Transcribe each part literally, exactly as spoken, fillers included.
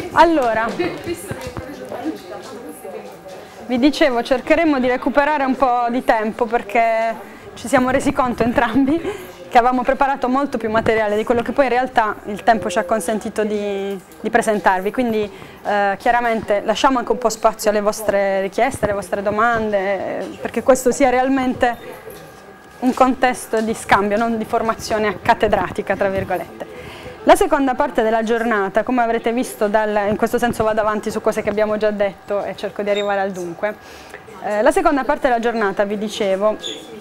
Allora, vi dicevo, cercheremo di recuperare un po' di tempo perché ci siamo resi conto entrambi che avevamo preparato molto più materiale di quello che poi in realtà il tempo ci ha consentito di, di presentarvi, quindi eh, chiaramente lasciamo anche un po' spazio alle vostre richieste, alle vostre domande, perché questo sia realmente un contesto di scambio, non di formazione cattedratica, tra virgolette. La seconda parte della giornata, come avrete visto, dal, in questo senso vado avanti su cose che abbiamo già detto e cerco di arrivare al dunque. Eh, la seconda parte della giornata, vi dicevo,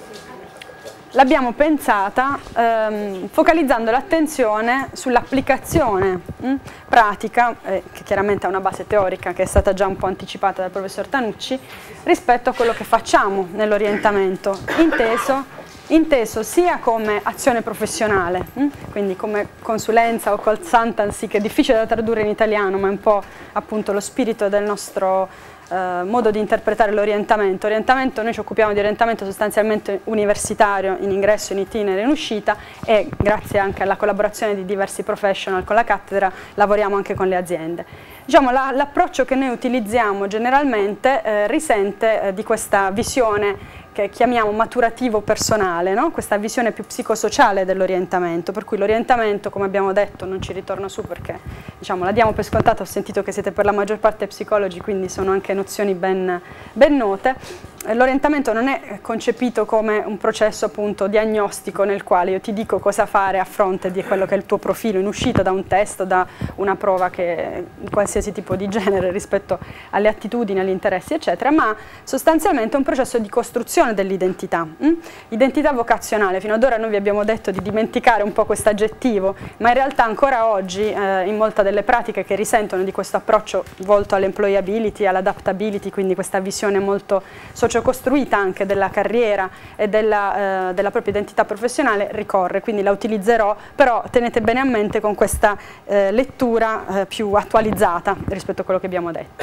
l'abbiamo pensata ehm, focalizzando l'attenzione sull'applicazione pratica, eh, che chiaramente ha una base teorica che è stata già un po' anticipata dal professor Tanucci, rispetto a quello che facciamo nell'orientamento, inteso inteso sia come azione professionale, quindi come consulenza o consultancy, che è difficile da tradurre in italiano, ma è un po' appunto lo spirito del nostro eh, modo di interpretare l'orientamento. Orientamento, noi ci occupiamo di orientamento sostanzialmente universitario, in ingresso, in itinere, in uscita, e grazie anche alla collaborazione di diversi professional con la cattedra lavoriamo anche con le aziende. Diciamo, la, l'approccio che noi utilizziamo generalmente eh, risente eh, di questa visione che chiamiamo maturativo personale, no? Questa visione più psicosociale dell'orientamento, per cui l'orientamento, come abbiamo detto, non ci ritorno su perché diciamo, la diamo per scontata, ho sentito che siete per la maggior parte psicologi, quindi sono anche nozioni ben, ben note. L'orientamento non è concepito come un processo appunto diagnostico nel quale io ti dico cosa fare a fronte di quello che è il tuo profilo in uscita da un test, da una prova che di qualsiasi tipo di genere rispetto alle attitudini, agli interessi eccetera, ma sostanzialmente è un processo di costruzione dell'identità. Mm? Identità vocazionale, fino ad ora noi vi abbiamo detto di dimenticare un po' questo aggettivo, ma in realtà ancora oggi eh, in molte delle pratiche che risentono di questo approccio volto all'employability, all'adaptability, quindi questa visione molto sociocostruita anche della carriera e della, eh, della propria identità professionale ricorre, quindi la utilizzerò, però tenete bene a mente con questa eh, lettura eh, più attualizzata rispetto a quello che abbiamo detto.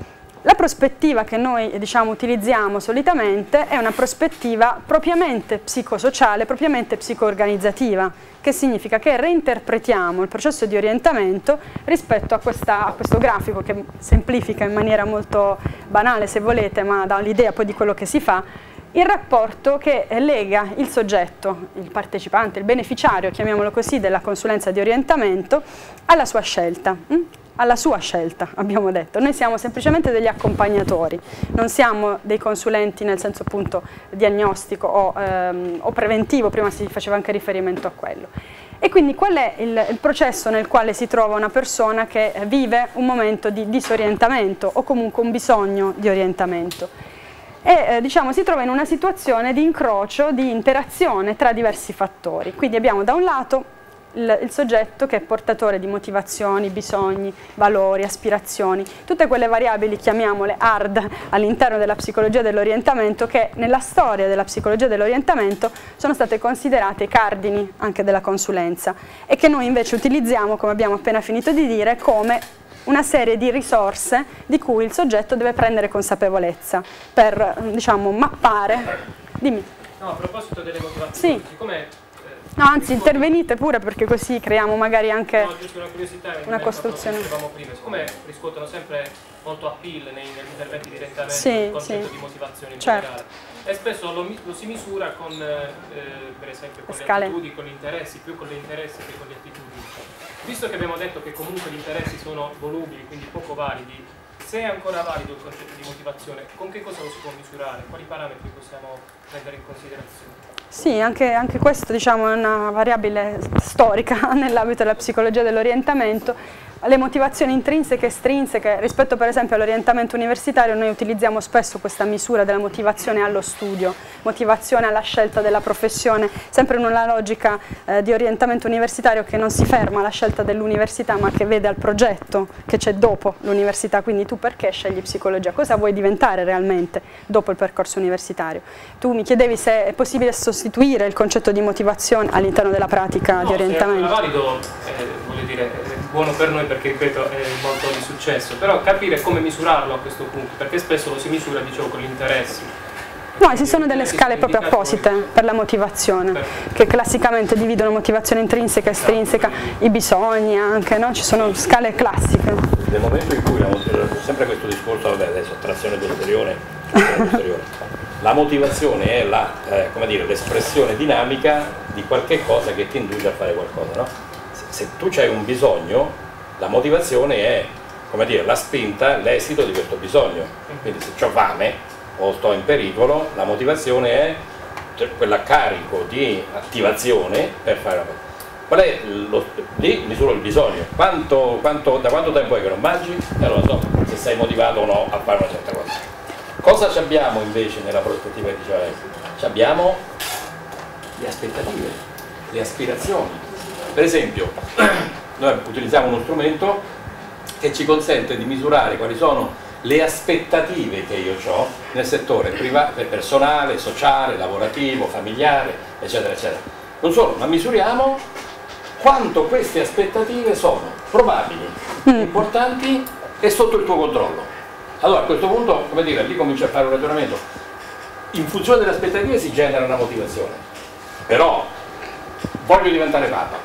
La prospettiva che noi diciamo, utilizziamo solitamente è una prospettiva propriamente psicosociale, propriamente psicoorganizzativa, che significa che reinterpretiamo il processo di orientamento rispetto a, questa, a questo grafico che semplifica in maniera molto banale se volete, ma dà l'idea poi di quello che si fa, il rapporto che lega il soggetto, il partecipante, il beneficiario, chiamiamolo così, della consulenza di orientamento alla sua scelta. alla sua scelta, abbiamo detto. Noi siamo semplicemente degli accompagnatori, non siamo dei consulenti nel senso appunto diagnostico o, ehm, o preventivo, prima si faceva anche riferimento a quello. E quindi qual è il, il processo nel quale si trova una persona che vive un momento di disorientamento o comunque un bisogno di orientamento? E eh, diciamo si trova in una situazione di incrocio, di interazione tra diversi fattori. Quindi abbiamo da un lato Il, il soggetto che è portatore di motivazioni, bisogni, valori, aspirazioni, tutte quelle variabili, chiamiamole hard, all'interno della psicologia dell'orientamento, che nella storia della psicologia dell'orientamento sono state considerate i cardini anche della consulenza e che noi invece utilizziamo, come abbiamo appena finito di dire, come una serie di risorse di cui il soggetto deve prendere consapevolezza per, diciamo, mappare. Dimmi. No, a proposito delle motivazioni, sì. siccome No, anzi, intervenite pure perché così creiamo magari anche no, giusto una curiosità, una costruzione. Dicevamo prima, siccome riscuotono sempre molto appeal nei, negli interventi di orientamento, sì, il concetto sì. di motivazione in certo. generale, e spesso lo, lo si misura con, eh, per esempio, con le, le attitudini, con gli interessi, più con gli interessi che con le attitudini. Visto che abbiamo detto che comunque gli interessi sono volubili, quindi poco validi, se è ancora valido il concetto di motivazione, con che cosa lo si può misurare? Quali parametri possiamo prendere in considerazione? Sì, anche, anche questo diciamo, è una variabile storica nell'ambito della psicologia dell'orientamento. Le motivazioni intrinseche e estrinseche, rispetto per esempio all'orientamento universitario, noi utilizziamo spesso questa misura della motivazione allo studio, motivazione alla scelta della professione, sempre in una logica eh, di orientamento universitario che non si ferma alla scelta dell'università ma che vede al progetto che c'è dopo l'università, quindi tu perché scegli psicologia, cosa vuoi diventare realmente dopo il percorso universitario. Tu mi chiedevi se è possibile sostituire il concetto di motivazione all'interno della pratica no, di orientamento. Se è valido, eh, voglio dire, è buono per noi perché ripeto è molto di successo, però capire come misurarlo a questo punto, perché spesso lo si misura, dicevo, con gli interessi. No, ci sono delle scale proprio apposite per la motivazione, che classicamente dividono motivazione intrinseca e estrinseca, i bisogni anche, no? Ci sono scale classiche. Nel momento in cui, la, sempre questo discorso, vabbè, adesso attrazione posteriore, posteriore, la motivazione è la, eh, come dire, l'espressione dinamica di qualche cosa che ti induce a fare qualcosa, no? Se, se tu hai un bisogno, la motivazione è, come dire, la spinta, l'esito di questo bisogno. Quindi se ho fame o sto in pericolo, la motivazione è quell'accarico di attivazione per fare una cosa. Qual è lo, lì misuro il bisogno, quanto, quanto, da quanto tempo è che non mangi e allora so se sei motivato o no a fare una certa cosa. Cosa abbiamo invece nella prospettiva che diceva lei? Abbiamo le aspettative, le aspirazioni. Per esempio, noi utilizziamo uno strumento che ci consente di misurare quali sono le aspettative che io ho nel settore privato, personale, sociale, lavorativo, familiare, eccetera, eccetera. Non solo, ma misuriamo quanto queste aspettative sono probabili, importanti e sotto il tuo controllo. Allora a questo punto, come dire, lì comincia a fare un ragionamento. In funzione delle aspettative si genera una motivazione. Però, voglio diventare papa.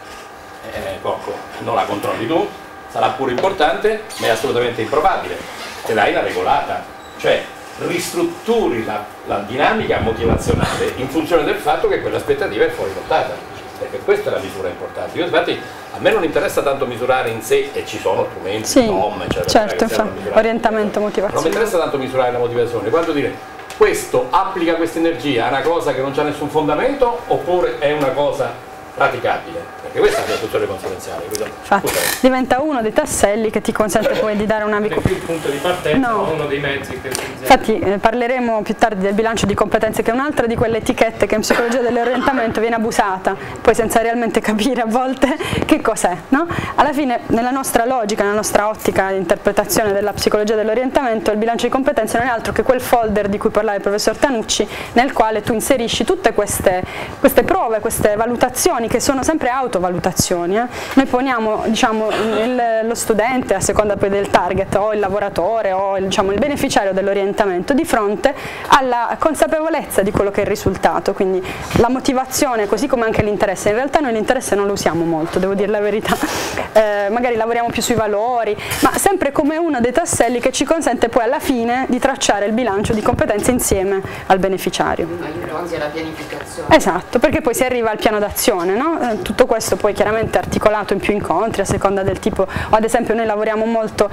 Eh, poco, non la controlli tu, sarà pure importante, ma è assolutamente improbabile. Te l'hai la regolata, cioè ristrutturi la, la dinamica motivazionale in funzione del fatto che quell'aspettativa è fuori portata. Perché questa è la misura importante. Io infatti a me non interessa tanto misurare in sé, e ci sono strumenti, sì, N O M, eccetera, certo, che fa, orientamento motivazionale. Non mi interessa tanto misurare la motivazione, quando dire questo applica questa energia a una cosa che non c'ha nessun fondamento oppure è una cosa praticabile, perché questa è la funzione conseguenziale. Infatti, diventa uno dei tasselli che ti consente poi di dare una... Non è più il punto di partenza, no. ma uno dei mezzi che utilizziamo. Infatti eh, parleremo più tardi del bilancio di competenze, che è un'altra di quelle etichette che in psicologia dell'orientamento viene abusata, poi senza realmente capire a volte che cos'è, no? Alla fine, nella nostra logica, nella nostra ottica di interpretazione della psicologia dell'orientamento, il bilancio di competenze non è altro che quel folder di cui parlava il professor Tanucci, nel quale tu inserisci tutte queste, queste prove, queste valutazioni, che sono sempre autovalutazioni. Eh. Noi poniamo, diciamo, il, lo studente, a seconda poi del target, o il lavoratore o il, diciamo, il beneficiario dell'orientamento, di fronte alla consapevolezza di quello che è il risultato, quindi la motivazione, così come anche l'interesse. In realtà noi l'interesse non lo usiamo molto, devo dire la verità, eh, magari lavoriamo più sui valori, ma sempre come uno dei tasselli che ci consente poi alla fine di tracciare il bilancio di competenze insieme al beneficiario. All'inizio alla pianificazione. Esatto, perché poi si arriva al piano d'azione. No? Eh, tutto questo poi chiaramente articolato in più incontri a seconda del tipo, o ad esempio noi lavoriamo molto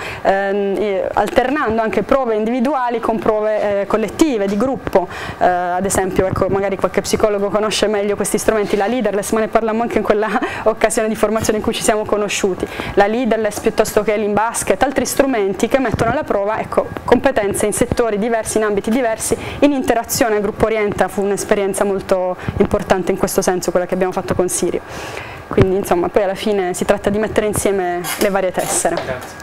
eh, alternando anche prove individuali con prove eh, collettive, di gruppo, eh, ad esempio ecco, magari qualche psicologo conosce meglio questi strumenti, la leaderless, ma ne parliamo anche in quella occasione di formazione in cui ci siamo conosciuti, la leaderless piuttosto che l'Inbasket, altri strumenti che mettono alla prova ecco, competenze in settori diversi, in ambiti diversi, in interazione. Gruppo Orienta fu un'esperienza molto importante in questo senso, quella che abbiamo fatto con Sirio. Quindi insomma poi alla fine si tratta di mettere insieme le varie tessere. Grazie.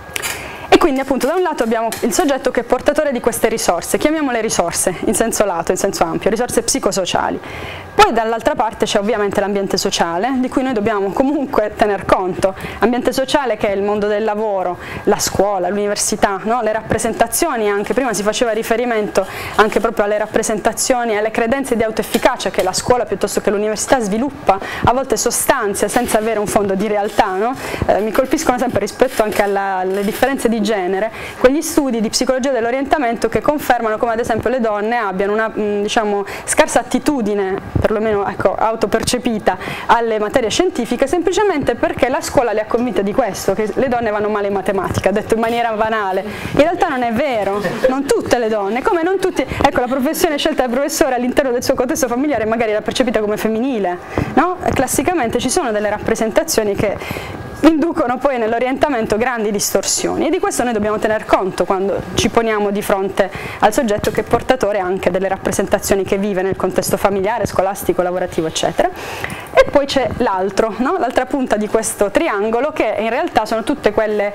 E quindi appunto da un lato abbiamo il soggetto che è portatore di queste risorse, chiamiamole risorse in senso lato, in senso ampio, risorse psicosociali. Poi dall'altra parte c'è ovviamente l'ambiente sociale, di cui noi dobbiamo comunque tener conto. Ambiente sociale che è il mondo del lavoro, la scuola, l'università, no? Le rappresentazioni, anche prima si faceva riferimento anche proprio alle rappresentazioni, alle credenze di autoefficacia che la scuola piuttosto che l'università sviluppa, a volte sostanzia senza avere un fondo di realtà, no? Eh, mi colpiscono sempre rispetto anche alla, alle differenze di genere, quegli studi di psicologia dell'orientamento che confermano come ad esempio le donne abbiano una mh, diciamo, scarsa attitudine, perlomeno ecco, autopercepita, alle materie scientifiche, semplicemente perché la scuola le ha convinte di questo, che le donne vanno male in matematica, detto in maniera banale. In realtà non è vero, non tutte le donne, come non tutti, ecco la professione scelta del professore all'interno del suo contesto familiare magari era percepita come femminile, no? Classicamente ci sono delle rappresentazioni che inducono poi nell'orientamento grandi distorsioni, e di questo noi dobbiamo tener conto quando ci poniamo di fronte al soggetto che è portatore anche delle rappresentazioni che vive nel contesto familiare, scolastico, lavorativo, eccetera. E poi c'è l'altro, no? L'altra punta di questo triangolo, che in realtà sono tutte quelle,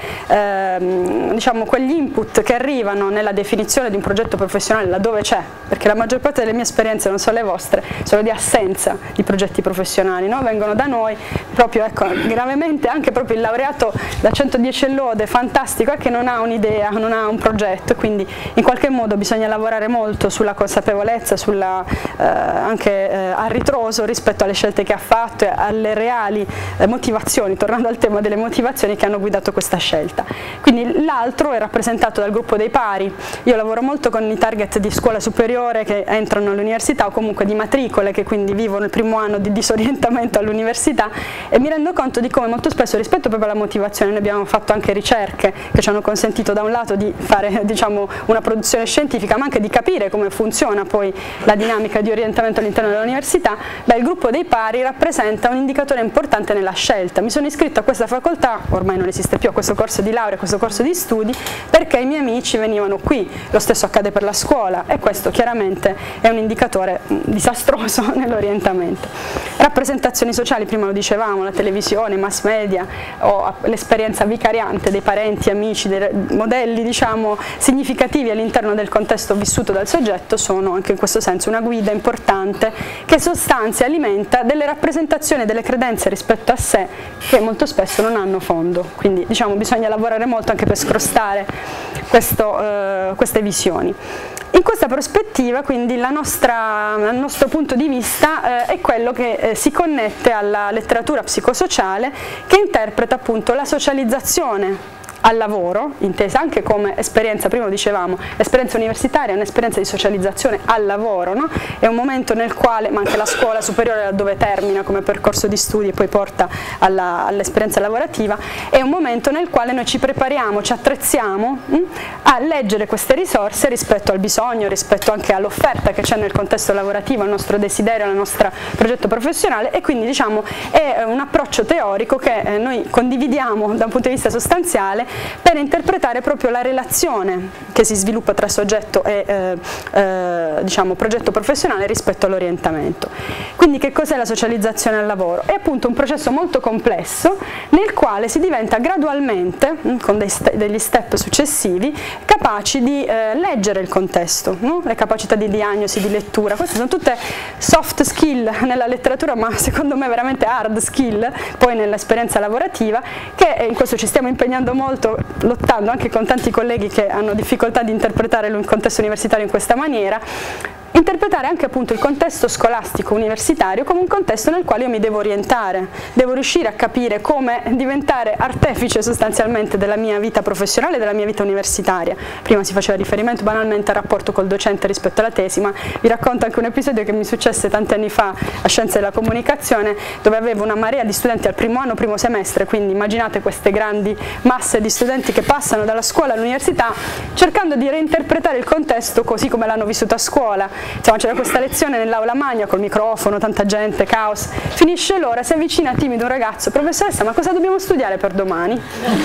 ehm, diciamo, quegli input che arrivano nella definizione di un progetto professionale laddove c'è, perché la maggior parte delle mie esperienze, non sono le vostre, sono di assenza di progetti professionali, no? Vengono da noi proprio, ecco, gravemente anche proprio il laureato da centodieci lode, fantastico, è che non ha un'idea, non ha un progetto, quindi in qualche modo bisogna lavorare molto sulla consapevolezza, sulla, eh, anche eh, a ritroso rispetto alle scelte che ha fatto e alle reali eh, motivazioni, tornando al tema delle motivazioni che hanno guidato questa scelta. Quindi l'altro è rappresentato dal gruppo dei pari. Io lavoro molto con i target di scuola superiore che entrano all'università o comunque di matricole che quindi vivono il primo anno di disorientamento all'università, e mi rendo conto di come molto spesso rispetto proprio alla motivazione, noi abbiamo fatto anche ricerche che ci hanno consentito da un lato di fare, diciamo, una produzione scientifica, ma anche di capire come funziona poi la dinamica di orientamento all'interno dell'università. Beh, il gruppo dei pari rappresenta un indicatore importante nella scelta. Mi sono iscritta a questa facoltà, ormai non esiste più, a questo corso di laurea, a questo corso di studi, perché i miei amici venivano qui, lo stesso accade per la scuola, e questo chiaramente è un indicatore disastroso nell'orientamento. Rappresentazioni sociali, prima lo dicevamo, la televisione, i mass media o l'esperienza vicariante dei parenti, amici, dei modelli, diciamo, significativi all'interno del contesto vissuto dal soggetto sono anche in questo senso una guida importante che sostanzia e alimenta delle rappresentazioni, delle credenze rispetto a sé che molto spesso non hanno fondo, quindi diciamo bisogna lavorare molto anche per scrostare questo, eh, queste visioni. In questa prospettiva quindi la nostra, il nostro punto di vista eh, è quello che eh, si connette alla letteratura psicosociale, che interpreta appunto la socializzazione al lavoro, intesa anche come esperienza, prima lo dicevamo, esperienza universitaria è un'esperienza di socializzazione al lavoro, no? È un momento nel quale, ma anche la scuola superiore dove termina come percorso di studi e poi porta all'esperienza lavorativa, è un momento nel quale noi ci prepariamo, ci attrezziamo mh, a leggere queste risorse rispetto al bisogno, rispetto anche all'offerta che c'è nel contesto lavorativo, al nostro desiderio, al nostro progetto professionale, e quindi diciamo è un approccio teorico che eh, noi condividiamo da un punto di vista sostanziale per interpretare proprio la relazione che si sviluppa tra soggetto e eh, eh, diciamo, progetto professionale rispetto all'orientamento. Quindi che cos'è la socializzazione al lavoro? È appunto un processo molto complesso nel quale si diventa gradualmente, con dei st- degli step successivi, capaci di eh, leggere il contesto, no? Le capacità di diagnosi, di lettura, queste sono tutte soft skill nella letteratura, ma secondo me veramente hard skill poi nell'esperienza lavorativa, che in questo ci stiamo impegnando molto, lottando anche con tanti colleghi che hanno difficoltà di interpretare il contesto universitario in questa maniera, interpretare anche appunto il contesto scolastico universitario come un contesto nel quale io mi devo orientare, devo riuscire a capire come diventare artefice sostanzialmente della mia vita professionale e della mia vita universitaria. Prima si faceva riferimento banalmente al rapporto col docente rispetto alla tesi, ma vi racconto anche un episodio che mi successe tanti anni fa a Scienze della Comunicazione, dove avevo una marea di studenti al primo anno, primo semestre, quindi immaginate queste grandi masse di studenti che passano dalla scuola all'università cercando di reinterpretare il contesto così come l'hanno vissuto a scuola. Insomma, c'era questa lezione nell'aula magna col microfono, tanta gente, caos, finisce l'ora, si avvicina timido un ragazzo: professoressa, ma cosa dobbiamo studiare per domani?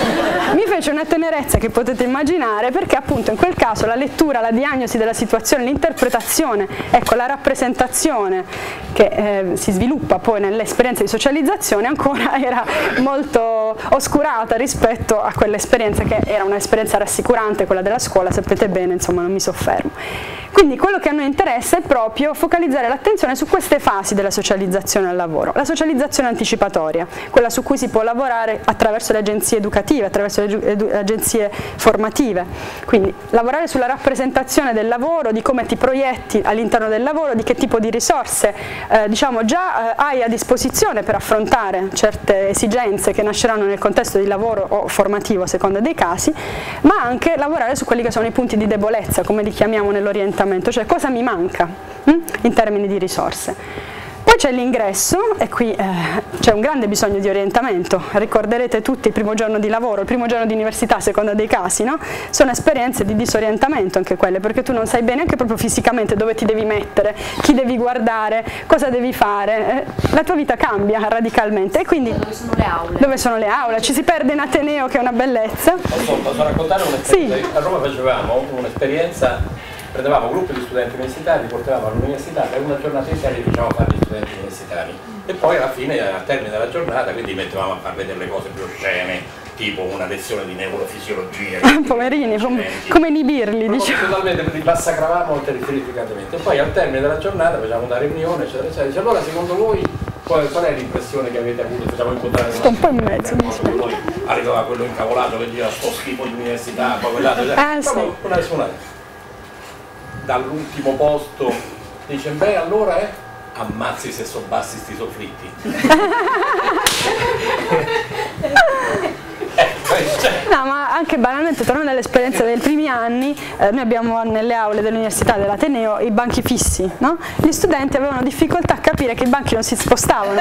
Mi fece una tenerezza che potete immaginare, perché appunto in quel caso la lettura, la diagnosi della situazione, l'interpretazione, ecco, la rappresentazione che eh, si sviluppa poi nell'esperienza di socializzazione ancora era molto oscurata rispetto a quell'esperienza che era un'esperienza rassicurante, quella della scuola, sapete bene, insomma non mi soffermo. Quindi quello che a noi interessa è proprio focalizzare l'attenzione su queste fasi della socializzazione al lavoro. La socializzazione anticipatoria, quella su cui si può lavorare attraverso le agenzie educative, attraverso le agenzie formative. Quindi lavorare sulla rappresentazione del lavoro, di come ti proietti all'interno del lavoro, di che tipo di risorse eh, diciamo già eh, hai a disposizione per affrontare certe esigenze che nasceranno nel contesto di lavoro o formativo a seconda dei casi, ma anche lavorare su quelli che sono i punti di debolezza, come li chiamiamo nell'orientamento, cioè cosa mi manca hm? in termini di risorse. Poi c'è l'ingresso, e qui eh, c'è un grande bisogno di orientamento. Ricorderete tutti il primo giorno di lavoro, il primo giorno di università, a seconda dei casi, no? Sono esperienze di disorientamento anche quelle, perché tu non sai bene anche proprio fisicamente dove ti devi mettere, chi devi guardare, cosa devi fare. Eh, la tua vita cambia radicalmente, e quindi dove sono le aule? Dove sono le aule? Ci si perde in Ateneo, che è una bellezza. Posso, posso raccontare un'esperienza? Sì. A Roma facevamo un'esperienza prendevamo gruppi di studenti universitari, li portavamo all'università per una giornata intera li facevamo fare gli studenti universitari e poi alla fine, al termine della giornata, quindi mettevamo a far vedere le cose più oscene, tipo una lezione di neurofisiologia. Poverini, come, come inibirli, diciamo. Totalmente li massacravamo terrificatamente. E poi al termine della giornata facciamo una riunione, eccetera, eccetera. Dice, allora secondo voi qual, qual è l'impressione che avete avuto? Facciamo incontrare sto un po' in mezzo. Poi arrivava quello incavolato che diceva sto schifo di università, poi quell'altro, ah, sì. una nessuna. Dall'ultimo posto dice, beh allora è ammazzi se sono bassi sti soffritti. No, ma anche banalmente, tornando all'esperienza dei primi anni, eh, noi abbiamo nelle aule dell'università dell'Ateneo i banchi fissi, no? Gli studenti avevano difficoltà a capire che i banchi non si spostavano.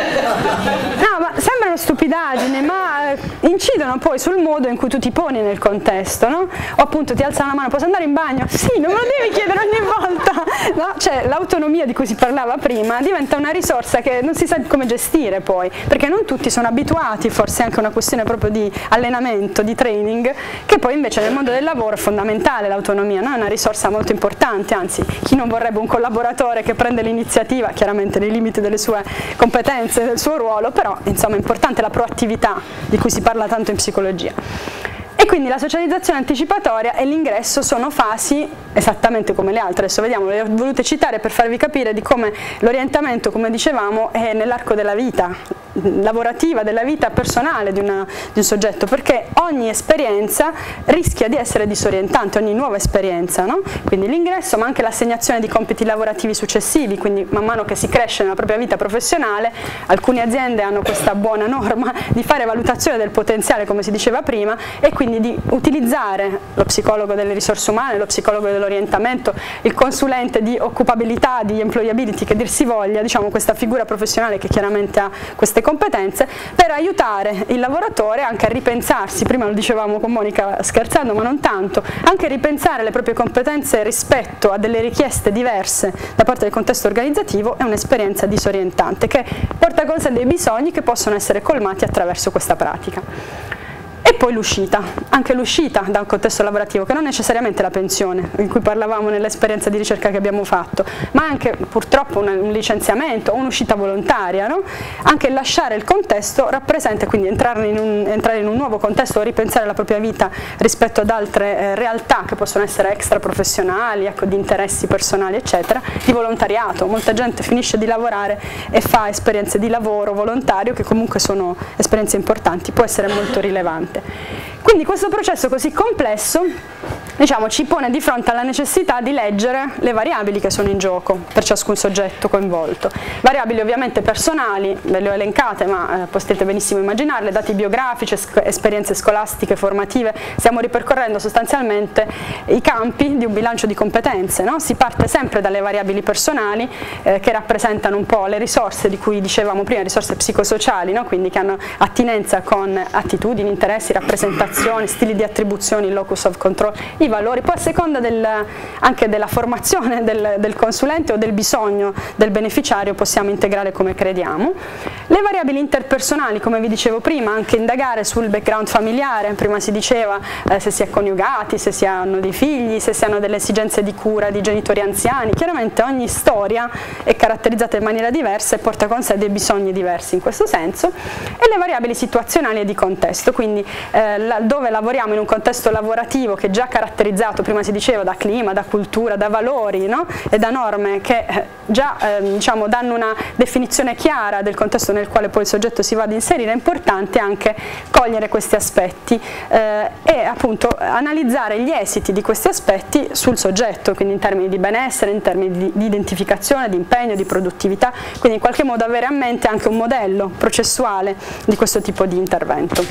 No, ma sembrano stupidaggini, ma eh, incidono poi sul modo in cui tu ti poni nel contesto, no? O appunto ti alzano la mano, posso andare in bagno? Sì, non me lo devi chiedere ogni volta, no? Cioè l'autonomia di cui si parlava prima diventa una risorsa che non si sa come gestire poi, perché non tutti sono abituati, forse è anche una questione proprio di allenamento, di training, che poi invece nel mondo del lavoro è fondamentale l'autonomia, no? È una risorsa molto importante, anzi chi non vorrebbe un collaboratore che prende l'iniziativa, chiaramente nei limiti delle sue competenze, del suo ruolo, però insomma è importante la proattività di cui si parla tanto in psicologia. E quindi la socializzazione anticipatoria e l'ingresso sono fasi esattamente come le altre, adesso vediamo, le ho volute citare per farvi capire di come l'orientamento, come dicevamo, è nell'arco della vita lavorativa, della vita personale di, una, di un soggetto, perché ogni esperienza rischia di essere disorientante, ogni nuova esperienza, no? Quindi l'ingresso, ma anche l'assegnazione di compiti lavorativi successivi, quindi man mano che si cresce nella propria vita professionale, alcune aziende hanno questa buona norma di fare valutazione del potenziale, come si diceva prima, e quindi di utilizzare lo psicologo delle risorse umane, lo psicologo dell'orientamento, il consulente di occupabilità, di employability, che dir si voglia, diciamo questa figura professionale che chiaramente ha queste competenze, per aiutare il lavoratore anche a ripensarsi, prima lo dicevamo con Monica scherzando ma non tanto, anche a ripensare le proprie competenze rispetto a delle richieste diverse da parte del contesto organizzativo. È un'esperienza disorientante che porta con sé dei bisogni che possono essere colmati attraverso questa pratica. E poi l'uscita, anche l'uscita da un contesto lavorativo, che non necessariamente la pensione, in cui parlavamo nell'esperienza di ricerca che abbiamo fatto, ma anche purtroppo un, un licenziamento o un'uscita volontaria, no? Anche lasciare il contesto rappresenta, quindi entrare in, un, entrare in un nuovo contesto o ripensare la propria vita rispetto ad altre eh, realtà che possono essere extra professionali, ecco, di interessi personali eccetera, di volontariato. Molta gente finisce di lavorare e fa esperienze di lavoro volontario che comunque sono esperienze importanti, può essere molto rilevante. Quindi questo processo così complesso, diciamo, ci pone di fronte alla necessità di leggere le variabili che sono in gioco per ciascun soggetto coinvolto. Variabili ovviamente personali, ve le ho elencate, ma eh, potete benissimo immaginarle, dati biografici, esperienze scolastiche, formative. Stiamo ripercorrendo sostanzialmente i campi di un bilancio di competenze, no? Si parte sempre dalle variabili personali eh, che rappresentano un po' le risorse di cui dicevamo prima, risorse psicosociali, no? Quindi che hanno attinenza con attitudini, interessi, rappresentazioni, stili di attribuzioni, locus of control, i valori, poi a seconda del, anche della formazione del, del consulente o del bisogno del beneficiario possiamo integrare come crediamo. Le variabili interpersonali, come vi dicevo prima, anche indagare sul background familiare, prima si diceva eh, se si è coniugati, se si hanno dei figli, se si hanno delle esigenze di cura di genitori anziani, chiaramente ogni storia è caratterizzata in maniera diversa e porta con sé dei bisogni diversi in questo senso, e le variabili situazionali e di contesto, quindi eh, dove lavoriamo in un contesto lavorativo che è già caratterizzato, prima si diceva, da clima, da cultura, da valori, no? E da norme che eh, già eh, diciamo, danno una definizione chiara del contesto nel quale poi il soggetto si va ad inserire. È importante anche cogliere questi aspetti eh, e appunto analizzare gli esiti di questi aspetti sul soggetto, quindi in termini di benessere, in termini di, di identificazione, di impegno, di produttività, quindi in qualche modo avere a mente anche un modello processuale di questo tipo di intervento.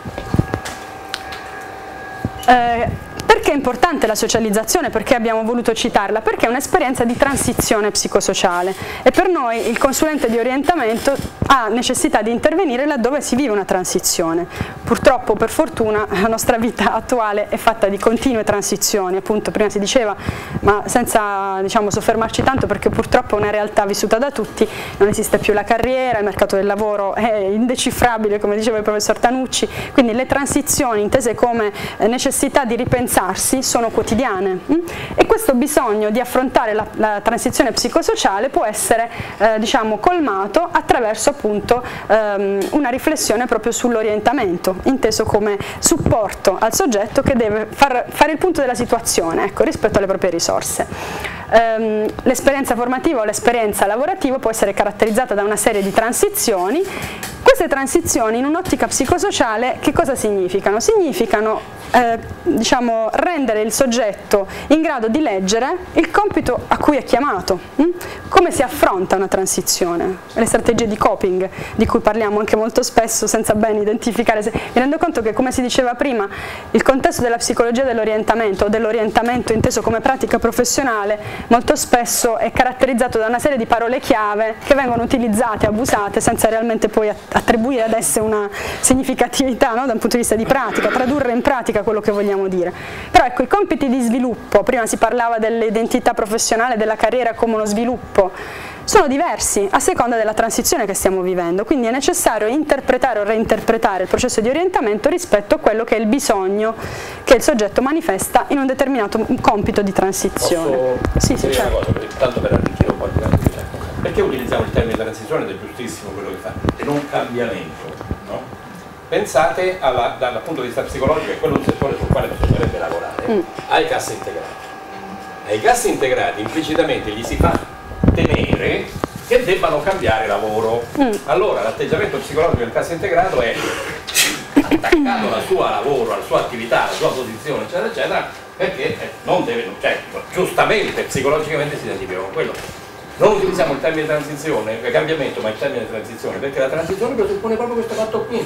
Eh, Perché è importante la socializzazione? Perché abbiamo voluto citarla? Perché è un'esperienza di transizione psicosociale e per noi il consulente di orientamento ha necessità di intervenire laddove si vive una transizione. Purtroppo, per fortuna, la nostra vita attuale è fatta di continue transizioni, appunto prima si diceva, ma senza diciamo, soffermarci tanto, perché purtroppo è una realtà vissuta da tutti, non esiste più la carriera, il mercato del lavoro è indecifrabile, come diceva il professor Tanucci, quindi le transizioni intese come necessità di ripensare reinventarsi sono quotidiane mh? e questo bisogno di affrontare la, la transizione psicosociale può essere eh, diciamo, colmato attraverso appunto ehm, una riflessione proprio sull'orientamento, inteso come supporto al soggetto che deve far, fare il punto della situazione, ecco, rispetto alle proprie risorse. Ehm, l'esperienza formativa o l'esperienza lavorativa può essere caratterizzata da una serie di transizioni. Queste transizioni in un'ottica psicosociale che cosa significano? Significano eh, diciamo, rendere il soggetto in grado di leggere il compito a cui è chiamato. Hm? Come si affronta una transizione? Le strategie di coping, di cui parliamo anche molto spesso senza ben identificare. Mi rendo conto che, come si diceva prima, il contesto della psicologia dell'orientamento o dell'orientamento inteso come pratica professionale molto spesso è caratterizzato da una serie di parole chiave che vengono utilizzate, abusate, senza realmente poi attribuire ad esse una significatività, no? Da un punto di vista di pratica, tradurre in pratica quello che vogliamo dire. Però ecco, i compiti di sviluppo, prima si parlava dell'identità professionale, della carriera come uno sviluppo, sono diversi a seconda della transizione che stiamo vivendo, quindi è necessario interpretare o reinterpretare il processo di orientamento rispetto a quello che è il bisogno che il soggetto manifesta in un determinato compito di transizione. Posso sì, sì, dire certo. una cosa, tanto per arricchire un po' di tempo. Perché utilizziamo il termine transizione ed è giustissimo quello che fa, e non cambiamento, no? Pensate alla, dal punto di vista psicologico, che quello è un settore sul quale bisognerebbe lavorare, mm. ai cassi integrati. Ai cassi integrati implicitamente gli si fa temere che debbano cambiare lavoro. Mm. Allora l'atteggiamento psicologico del cassa integrato è attaccato al suo lavoro, alla sua attività, alla sua posizione, eccetera, eccetera, perché non deve, cioè, giustamente, psicologicamente si identifica con quello. Non utilizziamo il termine transizione, cambiamento, ma il termine transizione, perché la transizione presuppone proprio questo fatto qui.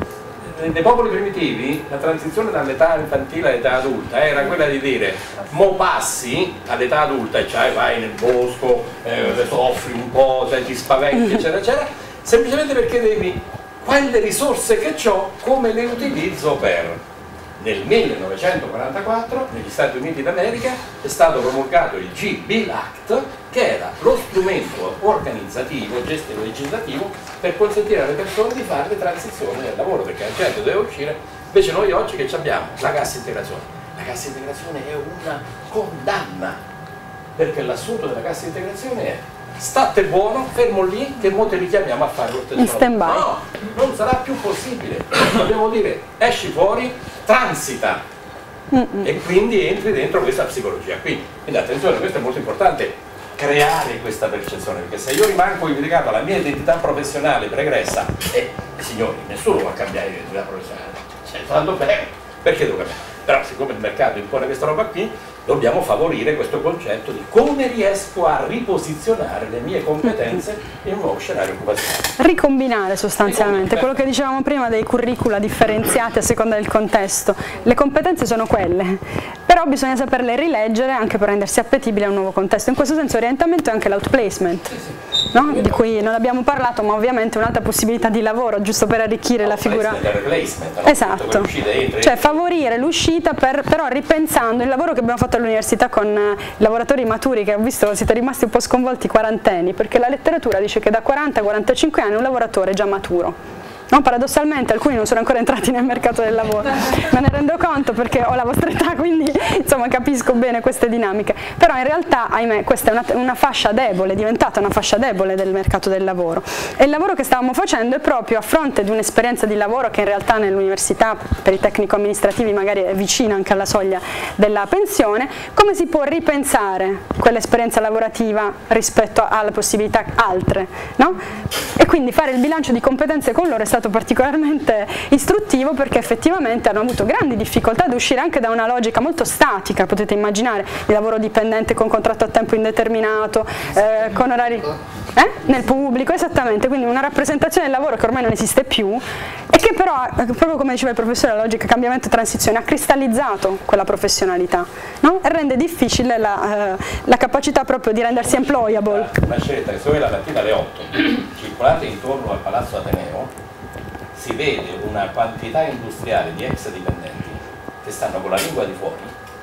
Nei popoli primitivi la transizione dall'età infantile all'età adulta era quella di dire mo passi all'età adulta e cioè vai nel bosco, eh, soffri un po', cioè, ti spaventi, eccetera, eccetera, semplicemente perché devi quelle risorse che ho come le utilizzo per. Nel millenovecentoquarantaquattro negli Stati Uniti d'America è stato promulgato il G B L Act, che era lo strumento organizzativo, gestivo e legislativo per consentire alle persone di fare le transizioni del lavoro, perché la gente deve uscire. Invece noi oggi che abbiamo? La cassa integrazione. La cassa integrazione è una condanna, perché l'assunto della cassa integrazione è state buono, fermo lì, che mo te richiamiamo a fare lo stesso lavoro. No, non sarà più possibile. Dobbiamo dire, esci fuori, transita, mm-mm. e quindi entri dentro questa psicologia qui. Quindi attenzione, questo è molto importante, creare questa percezione, perché se io rimango legato alla mia identità professionale pregressa, e eh, signori, nessuno va a cambiare l'identità professionale, cioè, tanto bene, perché devo cambiare? Però siccome il mercato impone questa roba qui, dobbiamo favorire questo concetto di come riesco a riposizionare le mie competenze in un nuovo scenario occupazionale. Ricombinare sostanzialmente, quello che dicevamo prima dei curricula differenziati a seconda del contesto. Le competenze sono quelle, però bisogna saperle rileggere anche per rendersi appetibili a un nuovo contesto. In questo senso orientamento è anche l'outplacement, no? Di cui non abbiamo parlato, ma ovviamente è un'altra possibilità di lavoro, giusto per arricchire la figura. Replacement, no? Esatto, cioè favorire l'uscita, per, però ripensando il lavoro che abbiamo fatto all'università con i lavoratori maturi, che ho visto siete rimasti un po' sconvolti, quarantenni, perché la letteratura dice che da quaranta a quarantacinque anni un lavoratore è già maturo. No, paradossalmente alcuni non sono ancora entrati nel mercato del lavoro, me ne rendo conto perché ho la vostra età, quindi insomma capisco bene queste dinamiche, però in realtà ahimè questa è una, una fascia debole, è diventata una fascia debole del mercato del lavoro, e il lavoro che stavamo facendo è proprio a fronte di un'esperienza di lavoro che in realtà nell'università per i tecnico-amministrativi magari è vicina anche alla soglia della pensione, come si può ripensare quell'esperienza lavorativa rispetto alle possibilità altre, no? E quindi fare il bilancio di competenze con loro è stato particolarmente istruttivo, perché effettivamente hanno avuto grandi difficoltà ad uscire anche da una logica molto statica, potete immaginare, di lavoro dipendente con contratto a tempo indeterminato, eh, con orari eh? nel pubblico, esattamente, quindi una rappresentazione del lavoro che ormai non esiste più e che però, proprio come diceva il professore, la logica cambiamento e transizione ha cristallizzato quella professionalità, no? E rende difficile la, eh, la capacità proprio di rendersi employable. Una scelta che se voi la mattina alle otto circolate intorno al Palazzo Ateneo, si vede una quantità industriale di ex dipendenti che stanno con la lingua di fuori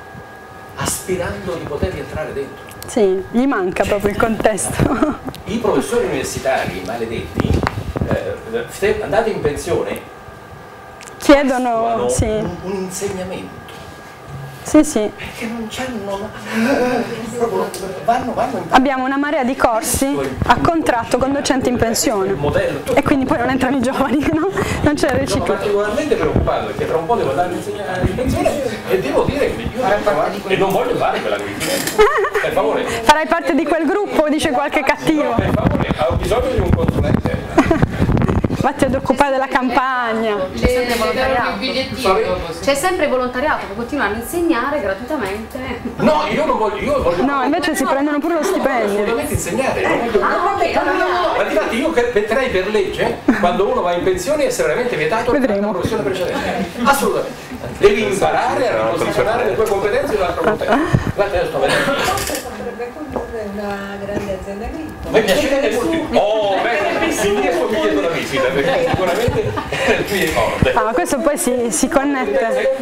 aspirando di poter rientrare dentro. Sì, gli manca proprio il contesto. I professori universitari maledetti, eh, andate in pensione, chiedono sì. un, un insegnamento, Sì, sì. Perché non c'hanno, vanno, vanno in Abbiamo una marea di corsi a contratto con docenti in pensione e quindi poi non entrano i giovani, no? Non c'è il Sono reciproco. particolarmente preoccupato perché tra un po' devo andare a insegnare in pensione e devo dire che io e non voglio fare quella convivenza. Per favore. Farai parte di quel gruppo, dice qualche cattivo. No, per favore, ho bisogno di un consulente. Vatti ad occupare della campagna. C'è sempre volontariato. Sorry? C'è sempre volontariato per continuare a insegnare gratuitamente. No, io non voglio, io voglio No, invece si prendono pure lo stipendio. assolutamente insegnare. Non voglio... Ah, ok, allora. Ma difatti io metterei per legge, quando uno va in pensione, essere veramente vietato Vedremo. dalla professione precedente. Assolutamente. Devi imparare a riposizionare le tue competenze in un altro contesto. Guarda, io sto vedendo. Una grande azienda agricola. Mi piacerebbe molto. Oh, beh, mi riesco mi chiedo la visita perché sicuramente è il mio ricordo. Ah, ma questo poi si, si connette.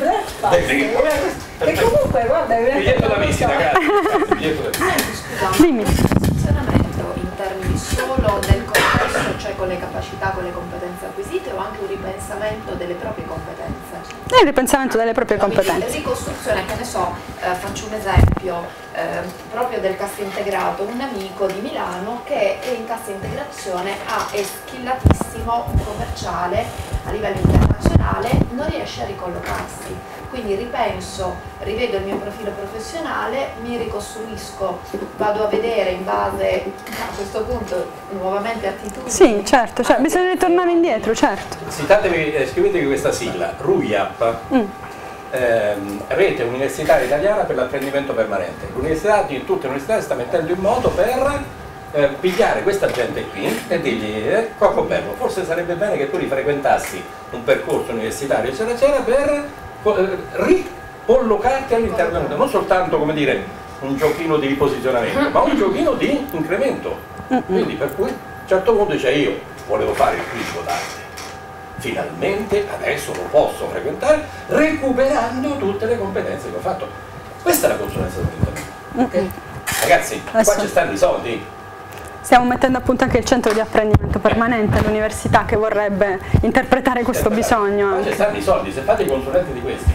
E comunque guarda, è Biglietto da visita, grazie. Biglietto da visita. Dimmi. Funzionamento in termini solo del contesto, cioè con le capacità, con le competenze acquisite, o anche un ripensamento delle proprie competenze? È il ripensamento delle proprie Quindi, competenze. ricostruzione, che ne so, eh, faccio un esempio eh, proprio del cassa integrato, un amico di Milano che è in cassa integrazione, ha, è skillatissimo, un commerciale a livello internazionale, non riesce a ricollocarsi. Quindi ripenso, rivedo il mio profilo professionale, mi ricostruisco, vado a vedere in base a questo punto nuovamente attitudini. Sì, certo, cioè, bisogna ritornare indietro, certo. Citatevi, eh, scrivetevi questa sigla, RUIAP, Mm. ehm, Rete Universitaria Italiana per l'Apprendimento Permanente. L'università, di tutte le università, si sta mettendo in moto per eh, pigliare questa gente qui e dirgli, eh, Cocco bello, forse sarebbe bene che tu rifrequentassi un percorso universitario, eccetera, eccetera, per eh, ricollocarti all'interno del mondo, non soltanto, come dire, un giochino di riposizionamento, ma un giochino di incremento. Quindi per cui a un certo punto dice io volevo fare il critico d'arte, finalmente adesso lo posso frequentare recuperando tutte le competenze che ho fatto. Questa è la consulenza dell'orientamento. Ragazzi, qua Adesso- ci stanno i soldi. Stiamo mettendo a punto anche il centro di apprendimento permanente all'università che vorrebbe interpretare questo bisogno Qua ci anche. stanno i soldi, se fate i consulenti di questi,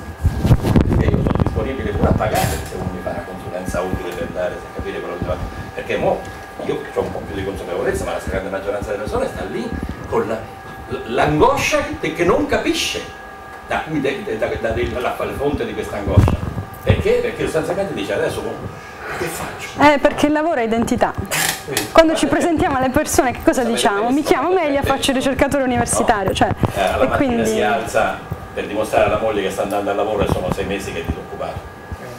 e io sono disponibile pure a pagare se uno mi fa una consulenza utile per dare, per capire quello che va. Perché mo io ho un po' più di consapevolezza, ma la stragrande maggioranza delle persone sta lì con la- l'angoscia che che non capisce da cui de- de- da- da- da- la la fonte di questa angoscia. Perché? Perché sostanzialmente dice adesso mo, che faccio? Eh, perché il lavoro è identità. Quando ci presentiamo alle persone che cosa diciamo? Mi chiamo Melia, faccio il ricercatore universitario, cioè, Eh, alla e mattina quindi si alza per dimostrare alla moglie che sta andando al lavoro e sono sei mesi che è disoccupato.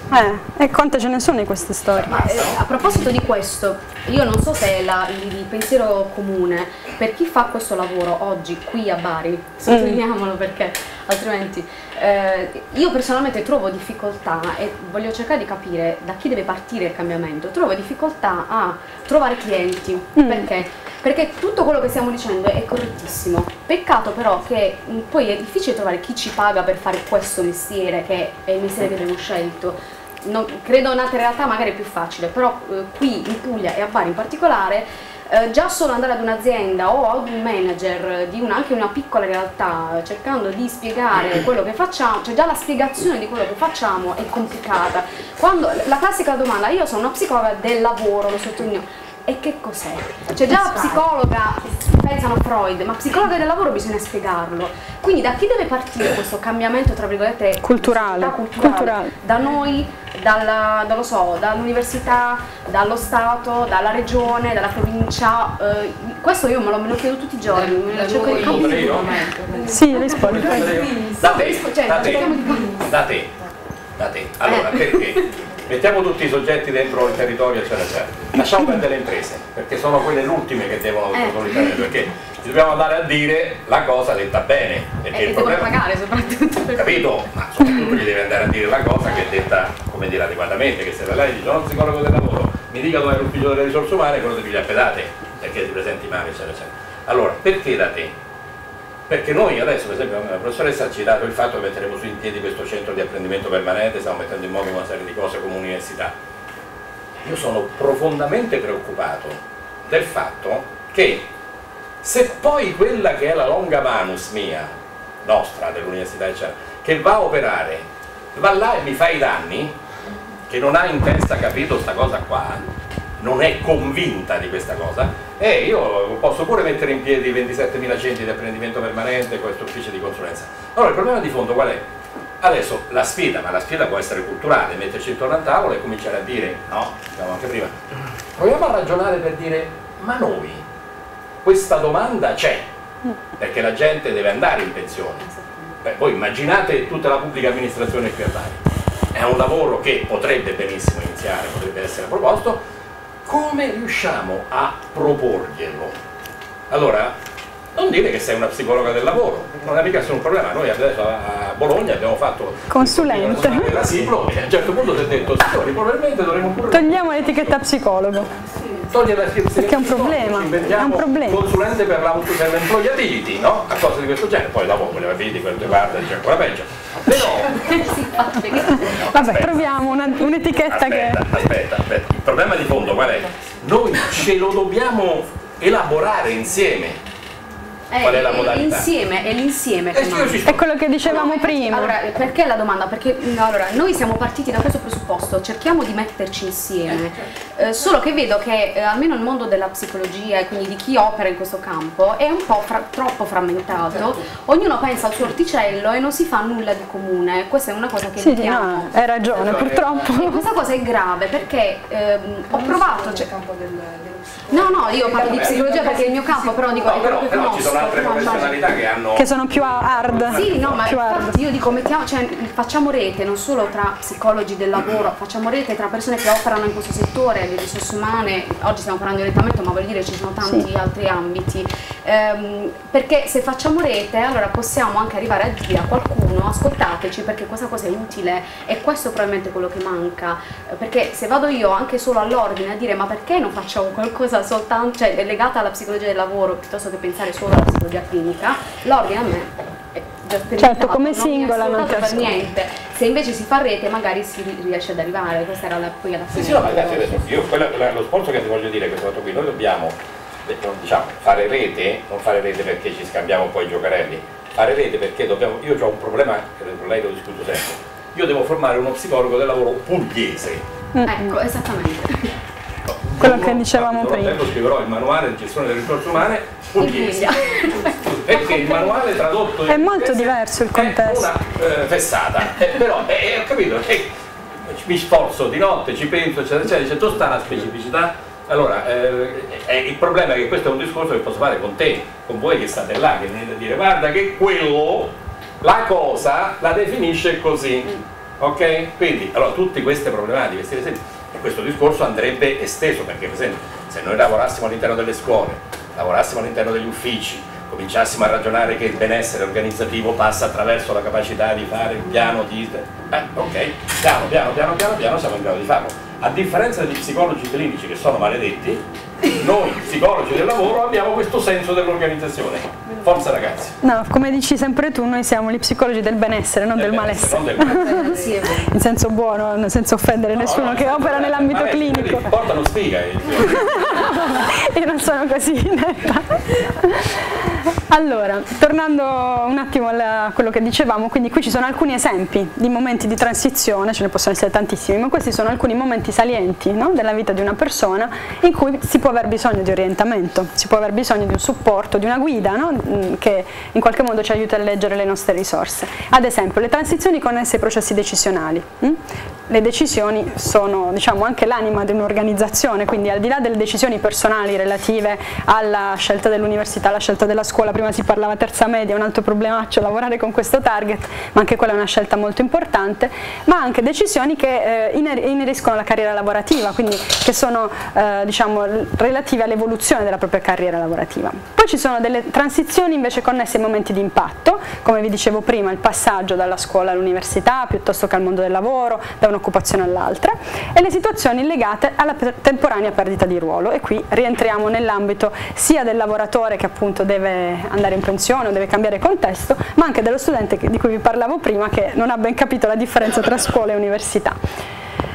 eh, e quante ce ne sono di queste storie? Ma eh, a proposito di questo, io non so se è la- il, il pensiero comune per chi fa questo lavoro oggi qui a Bari, sottolineiamolo perché altrimenti eh, io personalmente trovo difficoltà e voglio cercare di capire da chi deve partire il cambiamento, trovo difficoltà a trovare clienti, perché? Perché tutto quello che stiamo dicendo è correttissimo, peccato però che mh, poi è difficile trovare chi ci paga per fare questo mestiere che è il mestiere che abbiamo scelto. Non- credo in altre realtà magari è più facile, però eh, qui in Puglia e a Bari in particolare eh, già solo andare ad un'azienda o ad un manager di una, anche una piccola realtà cercando di spiegare quello che facciamo, cioè già la spiegazione di quello che facciamo è complicata. Quando, la classica domanda, io sono una psicologa del lavoro, lo sottolineo, e che cos'è? Cioè già la psicologa, pensano a Freud, ma psicologa del lavoro bisogna spiegarlo. Quindi da chi deve partire questo cambiamento, tra virgolette, Culturale, società culturale? culturale. Da noi, dalla, da, lo so, dall'università, dallo Stato, dalla regione, dalla provincia. eh, questo io me lo, me lo chiedo tutti i giorni, me lo cerco di capire. Io? Sì, rispondi. Da te, Cioè, da te, cerchiamo di- da te, da te. Allora, perché? Mettiamo tutti i soggetti dentro il territorio, eccetera, eccetera. Lasciamo perdere le imprese, perché sono quelle le ultime che devono Eh. autorizzare, perché ci dobbiamo andare a dire la cosa detta bene. Perché E il devono problema, pagare soprattutto. per- capito? Ma soprattutto gli deve andare a dire la cosa che è detta, come dire, adeguatamente, che se lei dice sono psicologo del lavoro, mi dica dove è l'ufficio delle risorse umane, quello ti piglia a pedate, perché ti presenti male, eccetera, eccetera. Allora, perché da te? Perché noi adesso, per esempio, la professoressa ha citato il fatto che metteremo su in piedi questo centro di apprendimento permanente, stiamo mettendo in moto una serie di cose come università. Io sono profondamente preoccupato del fatto che se poi quella che è la longa manus mia, nostra, dell'università, eccetera, che va a operare va là e mi fa i danni, che non ha in testa capito sta cosa qua, non è convinta di questa cosa, e io posso pure mettere in piedi ventisettemila centri di apprendimento permanente, questo ufficio di consulenza. Allora il problema di fondo qual è? Adesso la sfida, ma la sfida può essere culturale, metterci intorno al tavolo e cominciare a dire, no, diciamo anche prima, proviamo a ragionare per dire, ma noi, questa domanda c'è, perché la gente deve andare in pensione. Beh, voi immaginate tutta la pubblica amministrazione qui a Bari, è un lavoro che potrebbe benissimo iniziare, potrebbe essere proposto. Come riusciamo a proporglielo? Allora, non dire che sei una psicologa del lavoro, non è mica un problema. Noi adesso a Bologna abbiamo fatto consulente della Siplo e a un certo punto si è detto, signori, probabilmente dovremmo pure... togliamo l'etichetta psicologo. Togliere la perché è un problema, è un problema. Consulente per l'employability, no? A cose di questo genere, poi dopo quelle vedi, quello che guarda dice ancora peggio. Però... Vabbè, aspetta, troviamo un'etichetta un che... Aspetta, aspetta, il problema di fondo qual è? Noi ce lo dobbiamo elaborare insieme. Eh, Qual è la modalità? L'insieme, è l'insieme che è quello che dicevamo no, prima. Allora, perché la domanda? Perché allora, noi siamo partiti da questo presupposto, cerchiamo di metterci insieme, eh, solo che vedo che eh, almeno il mondo della psicologia e quindi di chi opera in questo campo è un po' fra troppo frammentato, ognuno pensa al suo orticello e non si fa nulla di comune, questa è una cosa che sì, vediamo. No, hai ragione, purtroppo. E questa cosa è grave perché ehm, ho provato... Cioè, no, no, io parlo di psicologia perché è il mio campo, però dico... No, però, però ci sono altre professionalità che hanno... che sono più hard. Sì, no, ma più infatti hard. io dico, mettiamo, cioè, facciamo rete non solo tra psicologi del lavoro, facciamo rete tra persone che operano in questo settore, le risorse umane, oggi stiamo parlando di orientamento, ma voglio dire ci sono tanti sì. altri ambiti, ehm, perché se facciamo rete allora possiamo anche arrivare a dire a qualcuno, ascoltateci perché questa cosa è utile, e questo probabilmente è quello che manca, perché se vado io anche solo all'ordine a dire ma perché non facciamo qualcosa soltanto, cioè legata alla psicologia del lavoro piuttosto che pensare solo alla psicologia clinica, l'ordine a me è già certo, come non singola non per niente, se invece si fa rete magari si riesce ad arrivare, questa era la, poi alla fine. Sì, sì, no, ma ragazzi, adesso io quella, quella, lo sforzo che ti voglio dire è questo fatto qui, noi dobbiamo diciamo, fare rete, non fare rete perché ci scambiamo poi i giocarelli, fare rete perché dobbiamo, io ho un problema che con lei lo discuto sempre, io devo formare uno psicologo del lavoro pugliese. Mm. Ecco, esattamente. Quello che dicevamo prima. Tempo scriverò il manuale di gestione delle risorse umane pugliese. Perché il manuale tradotto è molto diverso il contesto. È una eh, fessata, eh, però eh, ho capito, eh, mi sforzo di notte, ci penso, eccetera, eccetera, dice tu sta la specificità. Allora, eh, eh, il problema è che questo è un discorso che posso fare con te, con voi che state là, che venite a dire guarda che quello, la cosa, la definisce così, ok? Quindi, allora, tutte queste problematiche, questi esempi, e questo discorso andrebbe esteso, perché per esempio se noi lavorassimo all'interno delle scuole, lavorassimo all'interno degli uffici, cominciassimo a ragionare che il benessere organizzativo passa attraverso la capacità di fare un piano di... Eh, ok, piano, piano, piano, piano, piano siamo in grado di farlo. A differenza degli psicologi clinici che sono maledetti, noi psicologi del lavoro abbiamo questo senso dell'organizzazione. Forza ragazzi. No, come dici sempre tu, noi siamo gli psicologi del benessere, non del, del malessere. Non del malessere. In senso buono, senza offendere no, nessuno no, che opera nell'ambito clinico. Portano sfiga. Io non sono così netta. Allora, tornando un attimo a quello che dicevamo, quindi qui ci sono alcuni esempi di momenti di transizione, ce ne possono essere tantissimi, ma questi sono alcuni momenti salienti, no, della vita di una persona in cui si può aver bisogno di orientamento, si può aver bisogno di un supporto, di una guida, no, che in qualche modo ci aiuta a leggere le nostre risorse. Ad esempio, le transizioni connesse ai processi decisionali. Hm? Le decisioni sono, diciamo, anche l'anima di un'organizzazione, quindi al di là delle decisioni personali relative alla scelta dell'università, alla scelta della scuola, prima si parlava terza media, un altro problemaccio lavorare con questo target, ma anche quella è una scelta molto importante, ma anche decisioni che eh, ineriscono alla carriera lavorativa, quindi che sono eh, diciamo, relative all'evoluzione della propria carriera lavorativa. Poi ci sono delle transizioni invece connesse ai momenti di impatto, come vi dicevo prima, il passaggio dalla scuola all'università piuttosto che al mondo del lavoro, da un'occupazione all'altra, e le situazioni legate alla temporanea perdita di ruolo, e qui rientriamo nell'ambito sia del lavoratore che appunto deve andare in pensione o deve cambiare contesto, ma anche dello studente di cui vi parlavo prima che non ha ben capito la differenza tra scuola e università. E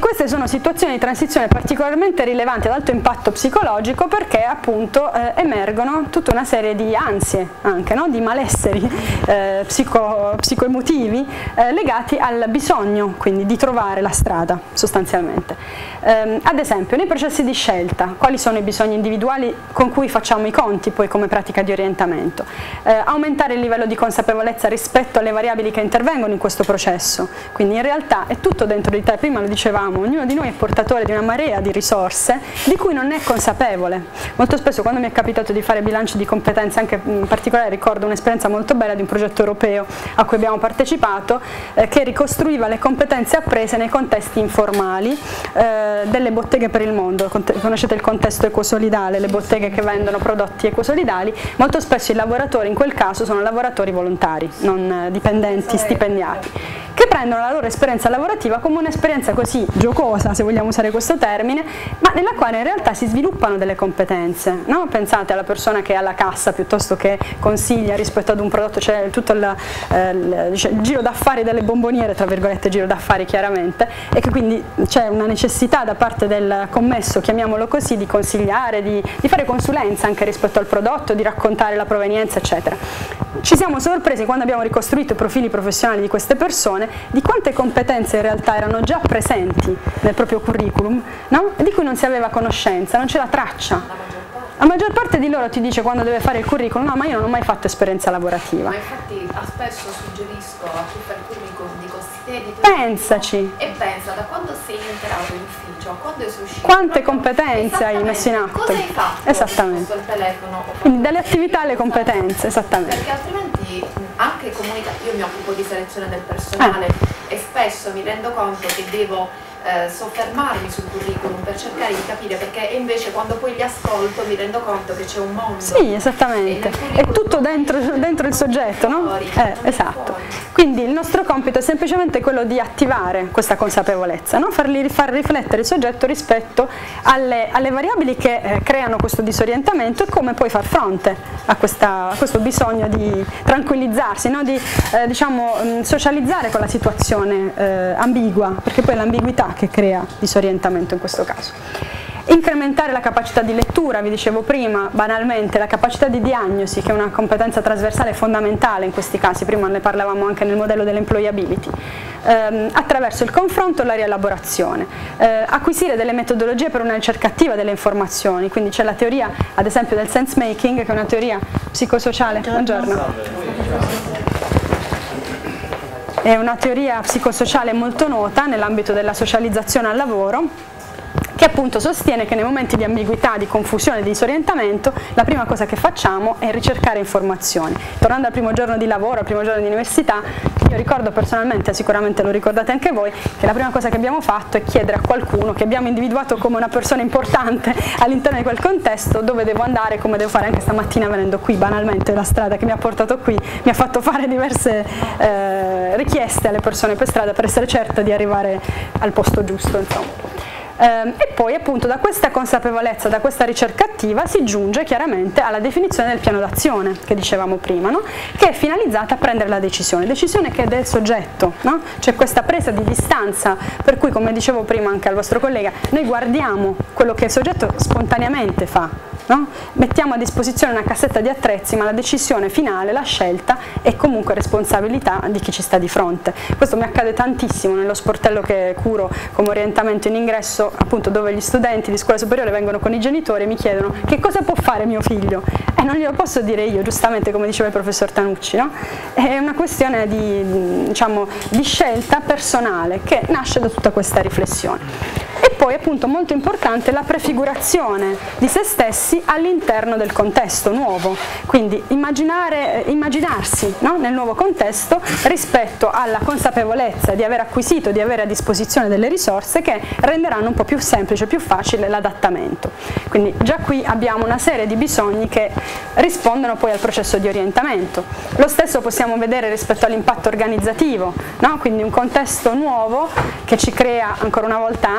queste sono situazioni di transizione particolarmente rilevanti ad alto impatto psicologico perché appunto eh, emergono tutta una serie di ansie, anche no? di malesseri eh, psico, psicoemotivi eh, legati al bisogno quindi di trovare la strada sostanzialmente. Eh, ad esempio nei processi di scelta quali sono i bisogni individuali con cui facciamo i conti poi come pratica di orientamento? Eh, aumentare il livello di consapevolezza rispetto alle variabili che intervengono in questo processo, quindi in realtà è tutto dentro di te, prima lo dicevamo, ognuno di noi è portatore di una marea di risorse di cui non è consapevole. Molto spesso quando mi è capitato di fare bilanci di competenze, anche in particolare ricordo un'esperienza molto bella di un progetto europeo a cui abbiamo partecipato eh, che ricostruiva le competenze apprese nei contesti informali eh, delle botteghe per il mondo. Conoscete il contesto ecosolidale, le botteghe che vendono prodotti ecosolidali, molto spesso i lavoratori in quel caso sono lavoratori volontari, non eh, dipendenti, stipendiati, che prendono la loro esperienza lavorativa come un'esperienza così giocosa, se vogliamo usare questo termine, ma nella quale in realtà si sviluppano delle competenze, no? Pensate alla persona che è alla cassa piuttosto che consiglia rispetto ad un prodotto, c'è tutto il, eh, il, il giro d'affari delle bomboniere, tra virgolette giro d'affari chiaramente, e che quindi c'è una necessità da parte del commesso, chiamiamolo così, di consigliare, di, di fare consulenza anche rispetto al prodotto, di raccontare la provenienza eccetera. Ci siamo sorpresi quando abbiamo ricostruito i profili professionali di queste persone di quante competenze in realtà erano già presenti nel proprio curriculum, no? E di cui non si aveva conoscenza, non c'era traccia. La maggior parte di loro ti dice quando deve fare il curriculum, no ma io non ho mai fatto esperienza lavorativa. Ma infatti spesso suggerisco a chi fa il curriculum di costi pensaci e pensa da quando sei entrato in ufficio a quando sei uscito. Quante competenze hai messo in atto? Cosa hai fatto? Esattamente. Il telefono, quindi dalle attività alle competenze, esattamente. Perché altrimenti anche comunità, io mi occupo di selezione del personale eh. e spesso mi rendo conto che devo Eh, soffermarmi sul curriculum per cercare di capire, perché invece quando poi li ascolto mi rendo conto che c'è un mondo. Sì, esattamente, è tutto dentro, dentro il soggetto, no? Fuori, eh, esatto. Quindi il nostro compito è semplicemente quello di attivare questa consapevolezza, no? Farli far riflettere il soggetto rispetto alle, alle variabili che eh, creano questo disorientamento e come poi far fronte a, questa, a questo bisogno di tranquillizzarsi, no? Di eh, diciamo, mh, socializzare con la situazione eh, ambigua, perché poi è l'ambiguità che crea disorientamento in questo caso. Incrementare la capacità di lettura, vi dicevo prima, banalmente, la capacità di diagnosi, che è una competenza trasversale fondamentale in questi casi, prima ne parlavamo anche nel modello dell'employability, ehm, attraverso il confronto e la rielaborazione. Eh, acquisire delle metodologie per una ricerca attiva delle informazioni, quindi c'è la teoria, ad esempio, del sense making, che è una teoria psicosociale. Buongiorno. È una teoria psicosociale molto nota nell'ambito della socializzazione al lavoro, che appunto sostiene che nei momenti di ambiguità, di confusione, di disorientamento, la prima cosa che facciamo è ricercare informazioni. Tornando al primo giorno di lavoro, al primo giorno di università, io ricordo personalmente, sicuramente lo ricordate anche voi, che la prima cosa che abbiamo fatto è chiedere a qualcuno che abbiamo individuato come una persona importante all'interno di quel contesto dove devo andare, come devo fare. Anche stamattina venendo qui, banalmente la strada che mi ha portato qui mi ha fatto fare diverse eh, richieste alle persone per strada per essere certa di arrivare al posto giusto, insomma. Eh, e poi appunto da questa consapevolezza, da questa ricerca attiva si giunge chiaramente alla definizione del piano d'azione che dicevamo prima, no? Che è finalizzata a prendere la decisione, decisione che è del soggetto, no? C'è questa presa di distanza per cui, come dicevo prima anche al vostro collega, noi guardiamo quello che il soggetto spontaneamente fa, no? Mettiamo a disposizione una cassetta di attrezzi, ma la decisione finale, la scelta è comunque responsabilità di chi ci sta di fronte. Questo mi accade tantissimo nello sportello che curo come orientamento in ingresso, appunto, dove gli studenti di scuola superiore vengono con i genitori e mi chiedono che cosa può fare mio figlio, e non glielo posso dire io, giustamente, come diceva il professor Tanucci, no? È una questione di, diciamo, di scelta personale che nasce da tutta questa riflessione. E poi appunto molto importante la prefigurazione di se stessi all'interno del contesto nuovo, quindi immaginare, immaginarsi, no? Nel nuovo contesto rispetto alla consapevolezza di aver acquisito, di avere a disposizione delle risorse che renderanno un po' più semplice, più facile l'adattamento. Quindi già qui abbiamo una serie di bisogni che rispondono poi al processo di orientamento. Lo stesso possiamo vedere rispetto all'impatto organizzativo, no? Quindi un contesto nuovo che ci crea ancora una volta ansia,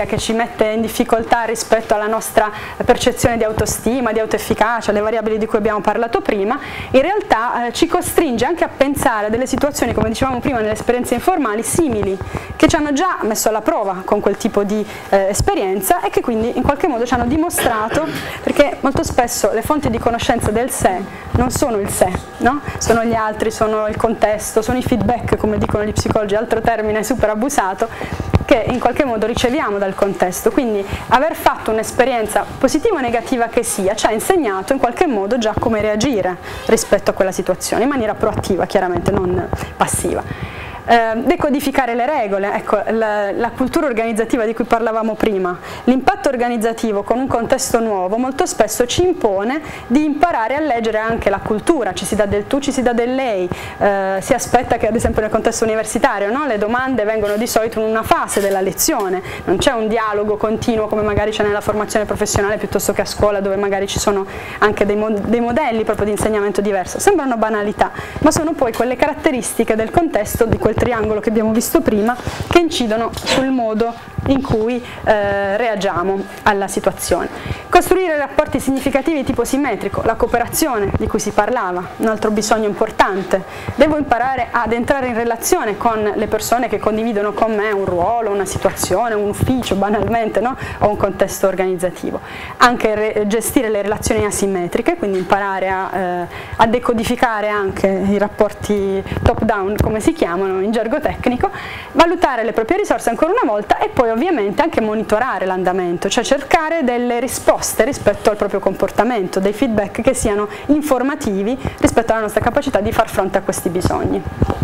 che ci mette in difficoltà rispetto alla nostra percezione di autostima, di autoefficacia, le variabili di cui abbiamo parlato prima, in realtà eh, ci costringe anche a pensare a delle situazioni, come dicevamo prima nelle esperienze informali, simili, che ci hanno già messo alla prova con quel tipo di eh, esperienza e che quindi in qualche modo ci hanno dimostrato, perché molto spesso le fonti di conoscenza del sé non sono il sé, no? Sono gli altri, sono il contesto, sono i feedback, come dicono gli psicologi, altro termine super abusato, che in qualche modo riceviamo dal contesto. Quindi aver fatto un'esperienza positiva o negativa che sia ci ha insegnato in qualche modo già come reagire rispetto a quella situazione, in maniera proattiva chiaramente, non passiva. Eh, decodificare le regole, ecco, la, la cultura organizzativa di cui parlavamo prima, l'impatto organizzativo con un contesto nuovo molto spesso ci impone di imparare a leggere anche la cultura, ci si dà del tu, ci si dà del lei, eh, si aspetta che ad esempio nel contesto universitario, no, le domande vengono di solito in una fase della lezione, non c'è un dialogo continuo come magari c'è nella formazione professionale piuttosto che a scuola, dove magari ci sono anche dei, mo dei modelli proprio di insegnamento diverso. Sembrano banalità, ma sono poi quelle caratteristiche del contesto, di quel triangolo che abbiamo visto prima, che incidono sul modo in cui eh, reagiamo alla situazione. Costruire rapporti significativi di tipo simmetrico, la cooperazione di cui si parlava, un altro bisogno importante. Devo imparare ad entrare in relazione con le persone che condividono con me un ruolo, una situazione, un ufficio banalmente, no? O un contesto organizzativo. Anche gestire le relazioni asimmetriche, quindi imparare a, eh, a decodificare anche i rapporti top down, come si chiamano in gergo tecnico, valutare le proprie risorse ancora una volta e poi ovviamente anche monitorare l'andamento, cioè cercare delle risposte rispetto al proprio comportamento, dei feedback che siano informativi rispetto alla nostra capacità di far fronte a questi bisogni.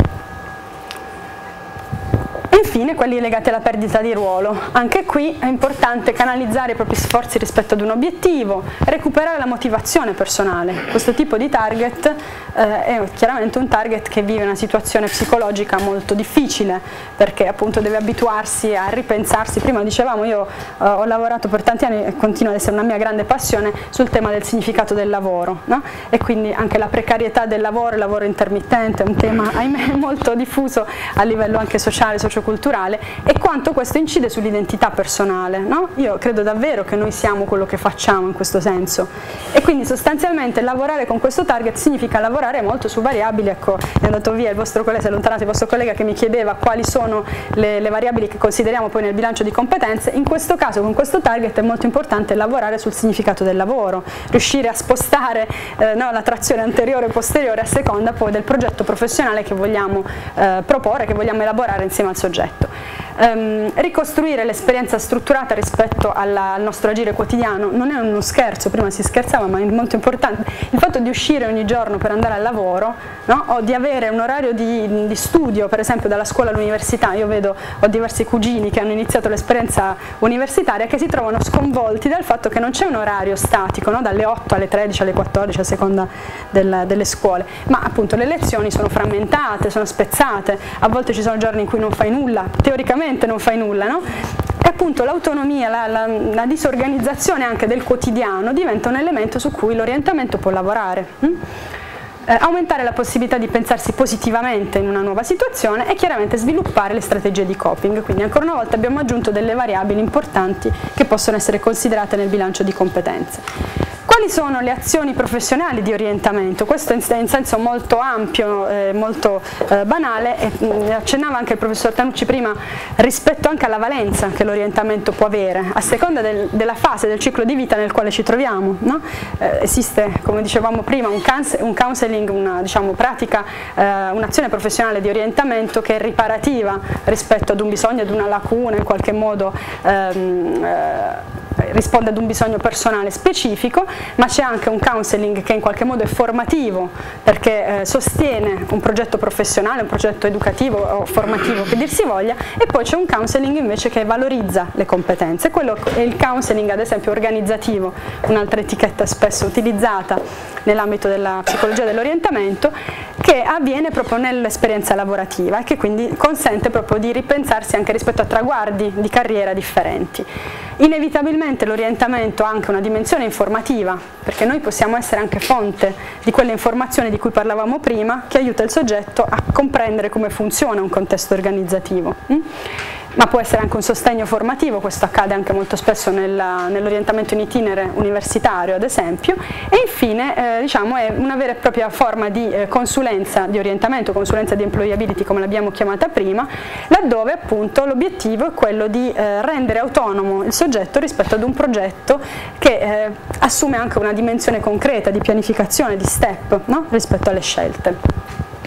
E infine quelli legati alla perdita di ruolo. Anche qui è importante canalizzare i propri sforzi rispetto ad un obiettivo, recuperare la motivazione personale. Questo tipo di target eh, è chiaramente un target che vive una situazione psicologica molto difficile, perché appunto deve abituarsi a ripensarsi. Prima dicevamo, io eh, ho lavorato per tanti anni e continua ad essere una mia grande passione sul tema del significato del lavoro, no? E quindi anche la precarietà del lavoro, il lavoro intermittente, è un tema ahimè molto diffuso a livello anche sociale, socioculturale, e quanto questo incide sull'identità personale, no? Io credo davvero che noi siamo quello che facciamo in questo senso, e quindi sostanzialmente lavorare con questo target significa lavorare molto su variabili. Ecco, è andato via il vostro collega, si è allontanato il vostro collega che mi chiedeva quali sono le, le variabili che consideriamo poi nel bilancio di competenze. In questo caso, con questo target, è molto importante lavorare sul significato del lavoro, riuscire a spostare eh, no, la trazione anteriore e posteriore a seconda poi del progetto professionale che vogliamo eh, proporre, che vogliamo elaborare insieme al soggetto. Um, ricostruire l'esperienza strutturata rispetto alla, al nostro agire quotidiano non è uno scherzo, prima si scherzava, ma è molto importante. Il fatto di uscire ogni giorno per andare al lavoro, no? O di avere un orario di, di studio, per esempio dalla scuola all'università. Io vedo, ho diversi cugini che hanno iniziato l'esperienza universitaria che si trovano sconvolti dal fatto che non c'è un orario statico, no? Dalle otto alle tredici, alle quattordici a seconda del, delle scuole, ma appunto le lezioni sono frammentate, sono spezzate, a volte ci sono giorni in cui non fai nulla, teoricamente non fai nulla, no? E appunto l'autonomia, la, la, la disorganizzazione anche del quotidiano diventa un elemento su cui l'orientamento può lavorare. Hm? Eh, aumentare la possibilità di pensarsi positivamente in una nuova situazione e chiaramente sviluppare le strategie di coping. Quindi ancora una volta abbiamo aggiunto delle variabili importanti che possono essere considerate nel bilancio di competenze. Quali sono le azioni professionali di orientamento? Questo è in senso molto ampio, eh, molto eh, banale, e mh, accennava anche il professor Tanucci prima rispetto anche alla valenza che l'orientamento può avere a seconda del, della fase del ciclo di vita nel quale ci troviamo, no? Eh, esiste, come dicevamo prima, un, un counseling, una diciamo, pratica, eh, un'azione professionale di orientamento che è riparativa rispetto ad un bisogno, ad una lacuna, in qualche modo ehm, eh, risponde ad un bisogno personale specifico, ma c'è anche un counseling che in qualche modo è formativo, perché eh, sostiene un progetto professionale, un progetto educativo o formativo che dir si voglia, e poi c'è un counseling invece che valorizza le competenze. Quello è il counseling ad esempio organizzativo, un'altra etichetta spesso utilizzata nell'ambito della psicologia dell'orientamento, che avviene proprio nell'esperienza lavorativa e che quindi consente proprio di ripensarsi anche rispetto a traguardi di carriera differenti. Inevitabilmente l'orientamento ha anche una dimensione informativa, perché noi possiamo essere anche fonte di quelle informazioni di cui parlavamo prima, che aiuta il soggetto a comprendere come funziona un contesto organizzativo. ma può essere anche un sostegno formativo, questo accade anche molto spesso nell'orientamento in itinere universitario ad esempio, e infine eh, diciamo, è una vera e propria forma di eh, consulenza di orientamento, consulenza di employability come l'abbiamo chiamata prima, laddove appunto l'obiettivo è quello di eh, rendere autonomo il soggetto rispetto ad un progetto che eh, assume anche una dimensione concreta di pianificazione, di step, no? Rispetto alle scelte.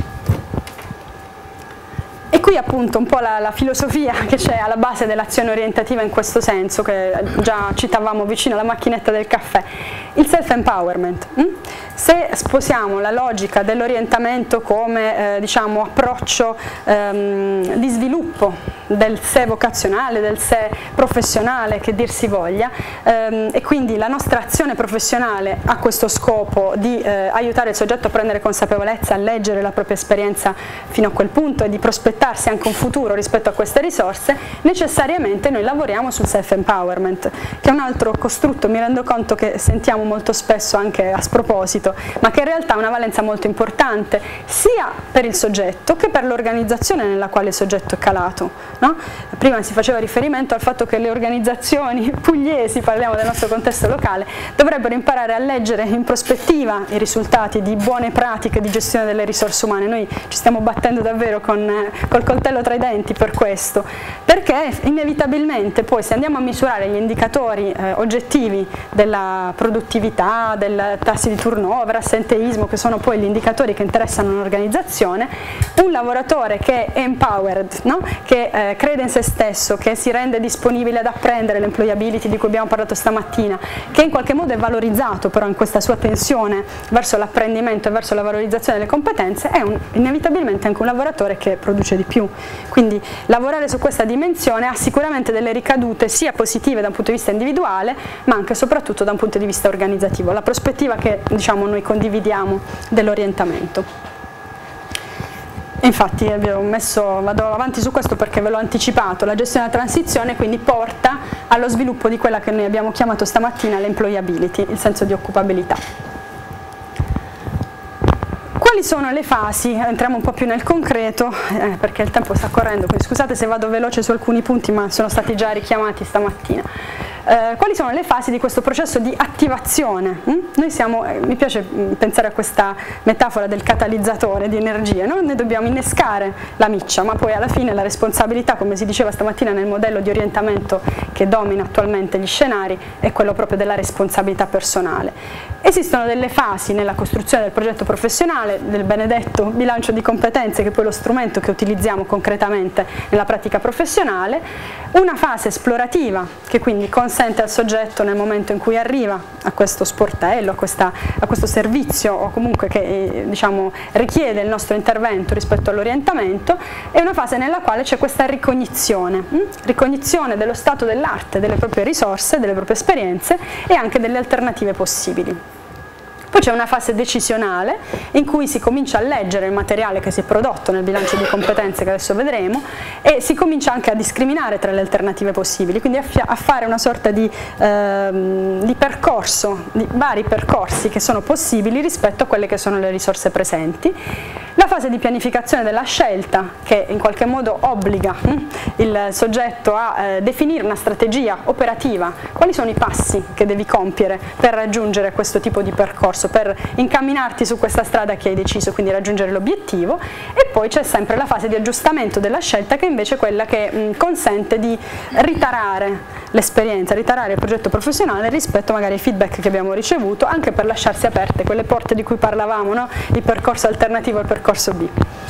E qui appunto un po' la, la filosofia che c'è alla base dell'azione orientativa in questo senso, che già citavamo vicino alla macchinetta del caffè, il self-empowerment. Hm? Se sposiamo la logica dell'orientamento come eh, diciamo, approccio ehm, di sviluppo del sé vocazionale, del sé professionale, che dir si voglia, ehm, e quindi la nostra azione professionale ha questo scopo di eh, aiutare il soggetto a prendere consapevolezza, a leggere la propria esperienza fino a quel punto e di prospettarsi anche un futuro rispetto a queste risorse, necessariamente noi lavoriamo sul self-empowerment, che è un altro costrutto, mi rendo conto che sentiamo molto spesso anche a sproposito, ma che in realtà ha una valenza molto importante sia per il soggetto che per l'organizzazione nella quale il soggetto è calato, no? Prima si faceva riferimento al fatto che le organizzazioni pugliesi, parliamo del nostro contesto locale, dovrebbero imparare a leggere in prospettiva i risultati di buone pratiche di gestione delle risorse umane. Noi ci stiamo battendo davvero con, eh, col coltello tra i denti per questo, perché inevitabilmente poi se andiamo a misurare gli indicatori eh, oggettivi della produttività, del tassi di turnover, assenteismo, che sono poi gli indicatori che interessano un'organizzazione, un lavoratore che è empowered, no? Che eh, crede in se stesso, che si rende disponibile ad apprendere l'employability di cui abbiamo parlato stamattina, che in qualche modo è valorizzato però in questa sua tensione verso l'apprendimento e verso la valorizzazione delle competenze, è un, inevitabilmente anche un lavoratore che produce di più. Quindi lavorare su questa dimensione ha sicuramente delle ricadute sia positive da un punto di vista individuale, ma anche e soprattutto da un punto di vista organizzativo, la prospettiva che diciamo noi condividiamo dell'orientamento. Infatti abbiamo messo, vado avanti su questo perché ve l'ho anticipato, la gestione della transizione quindi porta allo sviluppo di quella che noi abbiamo chiamato stamattina l'employability, il senso di occupabilità. Quali sono le fasi? Entriamo un po' più nel concreto eh, perché il tempo sta correndo, quindi scusate se vado veloce su alcuni punti, ma sono stati già richiamati stamattina. Eh, quali sono le fasi di questo processo di attivazione? Mm? Noi siamo, eh, mi piace pensare a questa metafora del catalizzatore di energia, no? Noi dobbiamo innescare la miccia, ma poi alla fine la responsabilità, come si diceva stamattina nel modello di orientamento che domina attualmente gli scenari, è quello proprio della responsabilità personale. Esistono delle fasi nella costruzione del progetto professionale, del benedetto bilancio di competenze, che è poi lo strumento che utilizziamo concretamente nella pratica professionale, una fase esplorativa che quindi consente al soggetto nel momento in cui arriva a questo sportello, a, questa, a questo servizio o comunque che eh, diciamo, richiede il nostro intervento rispetto all'orientamento, è una fase nella quale c'è questa ricognizione, hm? ricognizione dello stato dell'arte, delle proprie risorse, delle proprie esperienze e anche delle alternative possibili. Poi c'è una fase decisionale in cui si comincia a leggere il materiale che si è prodotto nel bilancio di competenze che adesso vedremo e si comincia anche a discriminare tra le alternative possibili, quindi a, a fare una sorta di, ehm, di percorso, di vari percorsi che sono possibili rispetto a quelle che sono le risorse presenti. La fase di pianificazione della scelta che in qualche modo obbliga hm, il soggetto a eh, definire una strategia operativa, quali sono i passi che devi compiere per raggiungere questo tipo di percorso, per incamminarti su questa strada che hai deciso, quindi raggiungere l'obiettivo, e poi c'è sempre la fase di aggiustamento della scelta che invece è quella che mh, consente di ritarare l'esperienza, ritarare il progetto professionale rispetto magari ai feedback che abbiamo ricevuto, anche per lasciarsi aperte quelle porte di cui parlavamo, no? Il percorso alternativo al percorso B.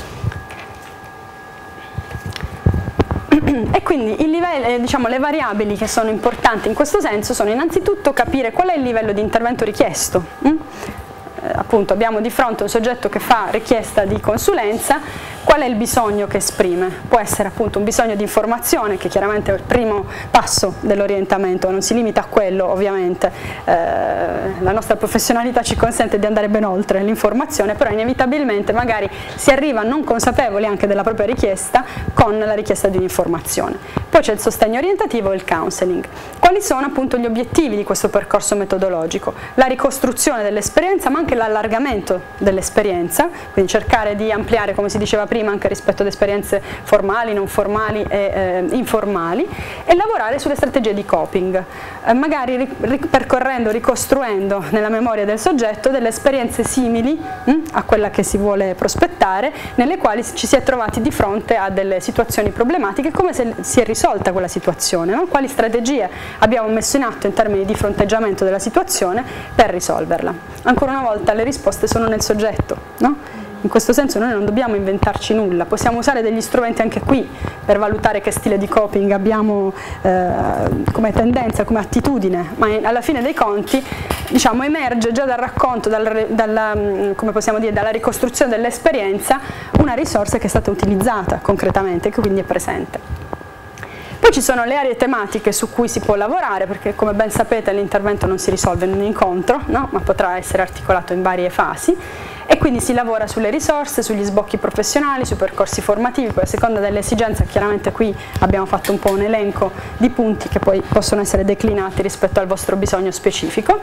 E quindi il livello, diciamo, le variabili che sono importanti in questo senso sono innanzitutto capire qual è il livello di intervento richiesto. Mm? Eh, appunto abbiamo di fronte un soggetto che fa richiesta di consulenza, qual è il bisogno che esprime? Può essere appunto un bisogno di informazione, che chiaramente è il primo passo dell'orientamento, non si limita a quello ovviamente, eh, la nostra professionalità ci consente di andare ben oltre l'informazione, però inevitabilmente magari si arriva non consapevoli anche della propria richiesta con la richiesta di un'informazione. Poi c'è il sostegno orientativo e il counseling. Quali sono appunto gli obiettivi di questo percorso metodologico? La ricostruzione dell'esperienza ma anche l'allargamento dell'esperienza, quindi cercare di ampliare, come si diceva prima, prima anche rispetto ad esperienze formali, non formali e eh, informali, e lavorare sulle strategie di coping, eh, magari ri ripercorrendo, ricostruendo nella memoria del soggetto delle esperienze simili mh, a quella che si vuole prospettare, nelle quali ci si è trovati di fronte a delle situazioni problematiche, come se si è risolta quella situazione, no? Quali strategie abbiamo messo in atto in termini di fronteggiamento della situazione per risolverla. Ancora una volta le risposte sono nel soggetto, no? In questo senso noi non dobbiamo inventarci nulla, possiamo usare degli strumenti anche qui per valutare che stile di coping abbiamo eh, come tendenza, come attitudine, ma alla fine dei conti, diciamo, emerge già dal racconto, dal, dalla, come possiamo dire, dalla ricostruzione dell'esperienza una risorsa che è stata utilizzata concretamente, che quindi è presente. Poi ci sono le aree tematiche su cui si può lavorare, perché come ben sapete l'intervento non si risolve in un incontro, no? Ma potrà essere articolato in varie fasi, e quindi si lavora sulle risorse, sugli sbocchi professionali, sui percorsi formativi, poi a seconda delle esigenze. Chiaramente qui abbiamo fatto un po' un elenco di punti che poi possono essere declinati rispetto al vostro bisogno specifico.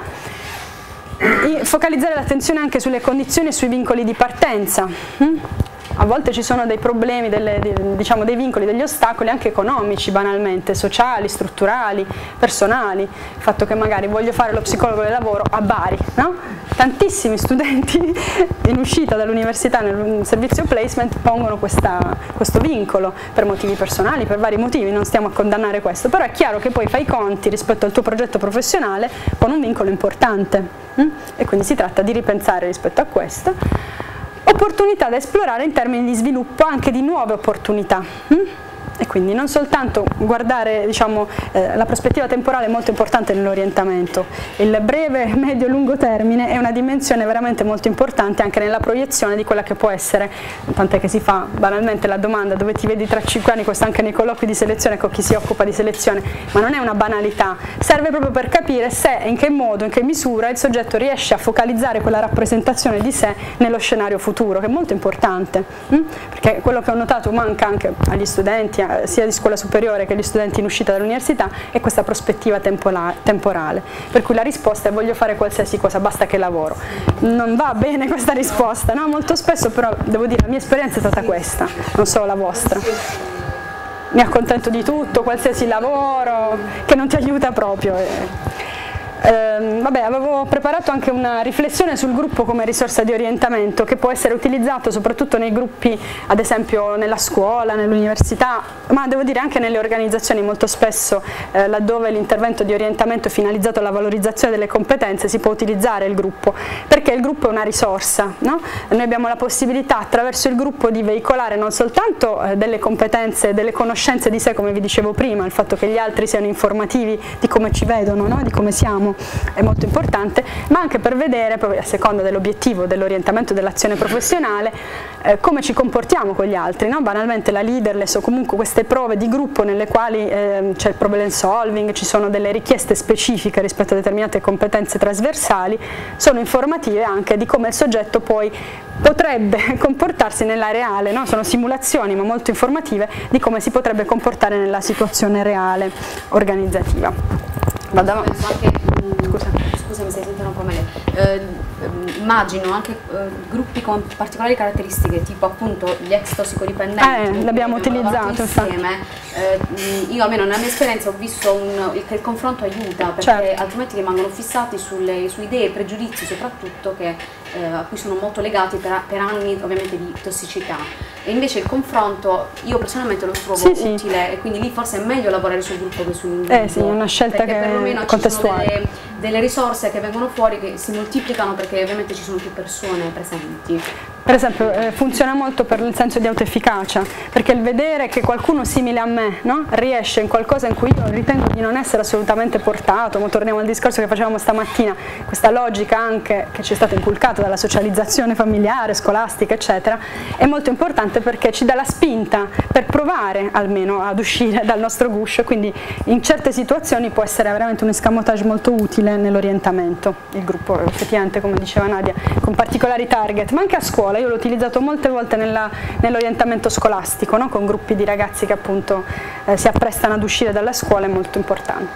E focalizzare l'attenzione anche sulle condizioni e sui vincoli di partenza. A volte ci sono dei problemi, delle, diciamo dei vincoli, degli ostacoli anche economici, banalmente, sociali, strutturali, personali. Il fatto che magari voglio fare lo psicologo del lavoro a Bari, no? Tantissimi studenti in uscita dall'università nel servizio placement pongono questa, questo vincolo per motivi personali, per vari motivi, non stiamo a condannare questo, però è chiaro che poi fai i conti rispetto al tuo progetto professionale con un vincolo importante, hm? E quindi si tratta di ripensare rispetto a questo. Opportunità da esplorare in termini di sviluppo anche di nuove opportunità. Hm? E quindi non soltanto guardare, diciamo, eh, la prospettiva temporale è molto importante nell'orientamento, il breve, medio e lungo termine è una dimensione veramente molto importante anche nella proiezione di quella che può essere, tant'è che si fa banalmente la domanda dove ti vedi tra cinque anni, questo anche nei colloqui di selezione con chi si occupa di selezione, ma non è una banalità, serve proprio per capire se, in che modo, in che misura il soggetto riesce a focalizzare quella rappresentazione di sé nello scenario futuro, che è molto importante, hm? Perché quello che ho notato manca anche agli studenti, sia di scuola superiore che agli studenti in uscita dall'università, è questa prospettiva temporale, per cui la risposta è voglio fare qualsiasi cosa, basta che lavoro. Non va bene questa risposta, no? Molto spesso, però devo dire la mia esperienza è stata questa, non so la vostra. Mi accontento di tutto, qualsiasi lavoro che non ti aiuta proprio. Eh, vabbè, avevo preparato anche una riflessione sul gruppo come risorsa di orientamento che può essere utilizzato soprattutto nei gruppi, ad esempio nella scuola, nell'università, ma devo dire anche nelle organizzazioni. Molto spesso eh, laddove l'intervento di orientamento è finalizzato alla valorizzazione delle competenze si può utilizzare il gruppo, perché il gruppo è una risorsa, no? Noi abbiamo la possibilità attraverso il gruppo di veicolare non soltanto eh, delle competenze, delle conoscenze di sé, come vi dicevo prima, il fatto che gli altri siano informativi di come ci vedono, no? Di come siamo, è molto importante, ma anche per vedere, proprio a seconda dell'obiettivo dell'orientamento dell'azione professionale, eh, come ci comportiamo con gli altri, no? Banalmente la leaderless o comunque queste prove di gruppo nelle quali eh, c'è il problem solving, ci sono delle richieste specifiche rispetto a determinate competenze trasversali, sono informative anche di come il soggetto poi potrebbe comportarsi nella reale, no? Sono simulazioni ma molto informative di come si potrebbe comportare nella situazione reale organizzativa. Vado avanti. Scusa. Scusami se sento un po' meglio. Eh, immagino anche eh, gruppi con particolari caratteristiche, tipo appunto gli ex tossicodipendenti. Eh, l'abbiamo utilizzato insieme. Eh, io almeno nella mia esperienza ho visto un, che il confronto aiuta, perché certo, altrimenti rimangono fissati sulle, su idee e pregiudizi soprattutto che, eh, a cui sono molto legati per, per anni ovviamente di tossicità. E invece il confronto io personalmente lo trovo sì, utile sì, e quindi lì forse è meglio lavorare sul gruppo che sull'individuo. Eh sì, è una scelta che perlomeno contestuale. Ci sono delle, delle risorse che vengono fuori che si moltiplicano perché ovviamente ci sono più persone presenti. Per esempio eh, funziona molto per il senso di autoefficacia, perché il vedere che qualcuno simile a me, no? riesce in qualcosa in cui io ritengo di non essere assolutamente portato, ma torniamo al discorso che facevamo stamattina, questa logica anche che ci è stata inculcata dalla socializzazione familiare, scolastica eccetera, è molto importante perché ci dà la spinta per provare almeno ad uscire dal nostro guscio, quindi in certe situazioni può essere veramente un escamotage molto utile nell'orientamento, il gruppo effettivamente come diceva Nadia, con particolari target, ma anche a scuola. Io l'ho utilizzato molte volte nell'orientamento scolastico, no? Con gruppi di ragazzi che appunto eh, si apprestano ad uscire dalla scuola, è molto importante.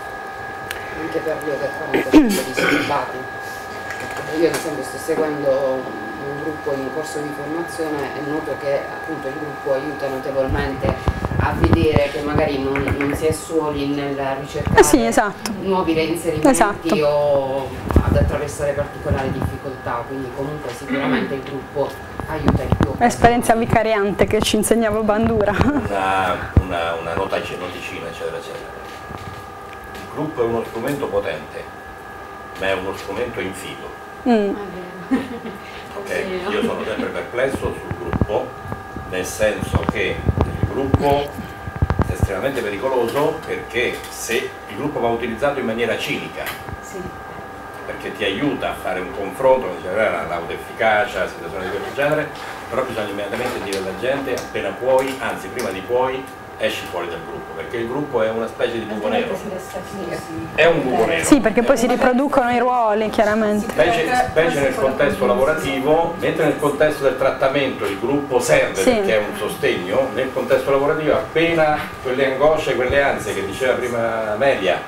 Anche per gli adeguamenti disturbati. Io ad esempio sto seguendo un gruppo in corso di formazione, è noto che appunto il gruppo aiuta notevolmente a vedere che magari non, non si è soli nel ricercare eh sì, esatto. nuovi reinserimenti esatto. o ad attraversare particolari difficoltà, quindi comunque sicuramente il gruppo aiuta di più. Esperienza vicariante che ci insegnava Bandura. Una, una, una nota noticina, eccetera, eccetera. Il gruppo è uno strumento potente, ma è uno strumento infido. Mm. Okay? Io sono sempre perplesso sul gruppo, nel senso che il gruppo è estremamente pericoloso perché se il gruppo va utilizzato in maniera cinica, Sì. perché ti aiuta a fare un confronto, come diceva, l'autoefficacia, situazioni di questo genere, però bisogna immediatamente dire alla gente appena puoi, anzi prima di puoi, esci fuori dal gruppo, perché il gruppo è una specie di buco nero. È un buco nero. Sì, perché poi si riproducono i ruoli, chiaramente. Specie, specie nel contesto lavorativo, mentre nel contesto del trattamento il gruppo serve Sì. perché è un sostegno, nel contesto lavorativo appena quelle angosce, quelle ansie che diceva prima Melia,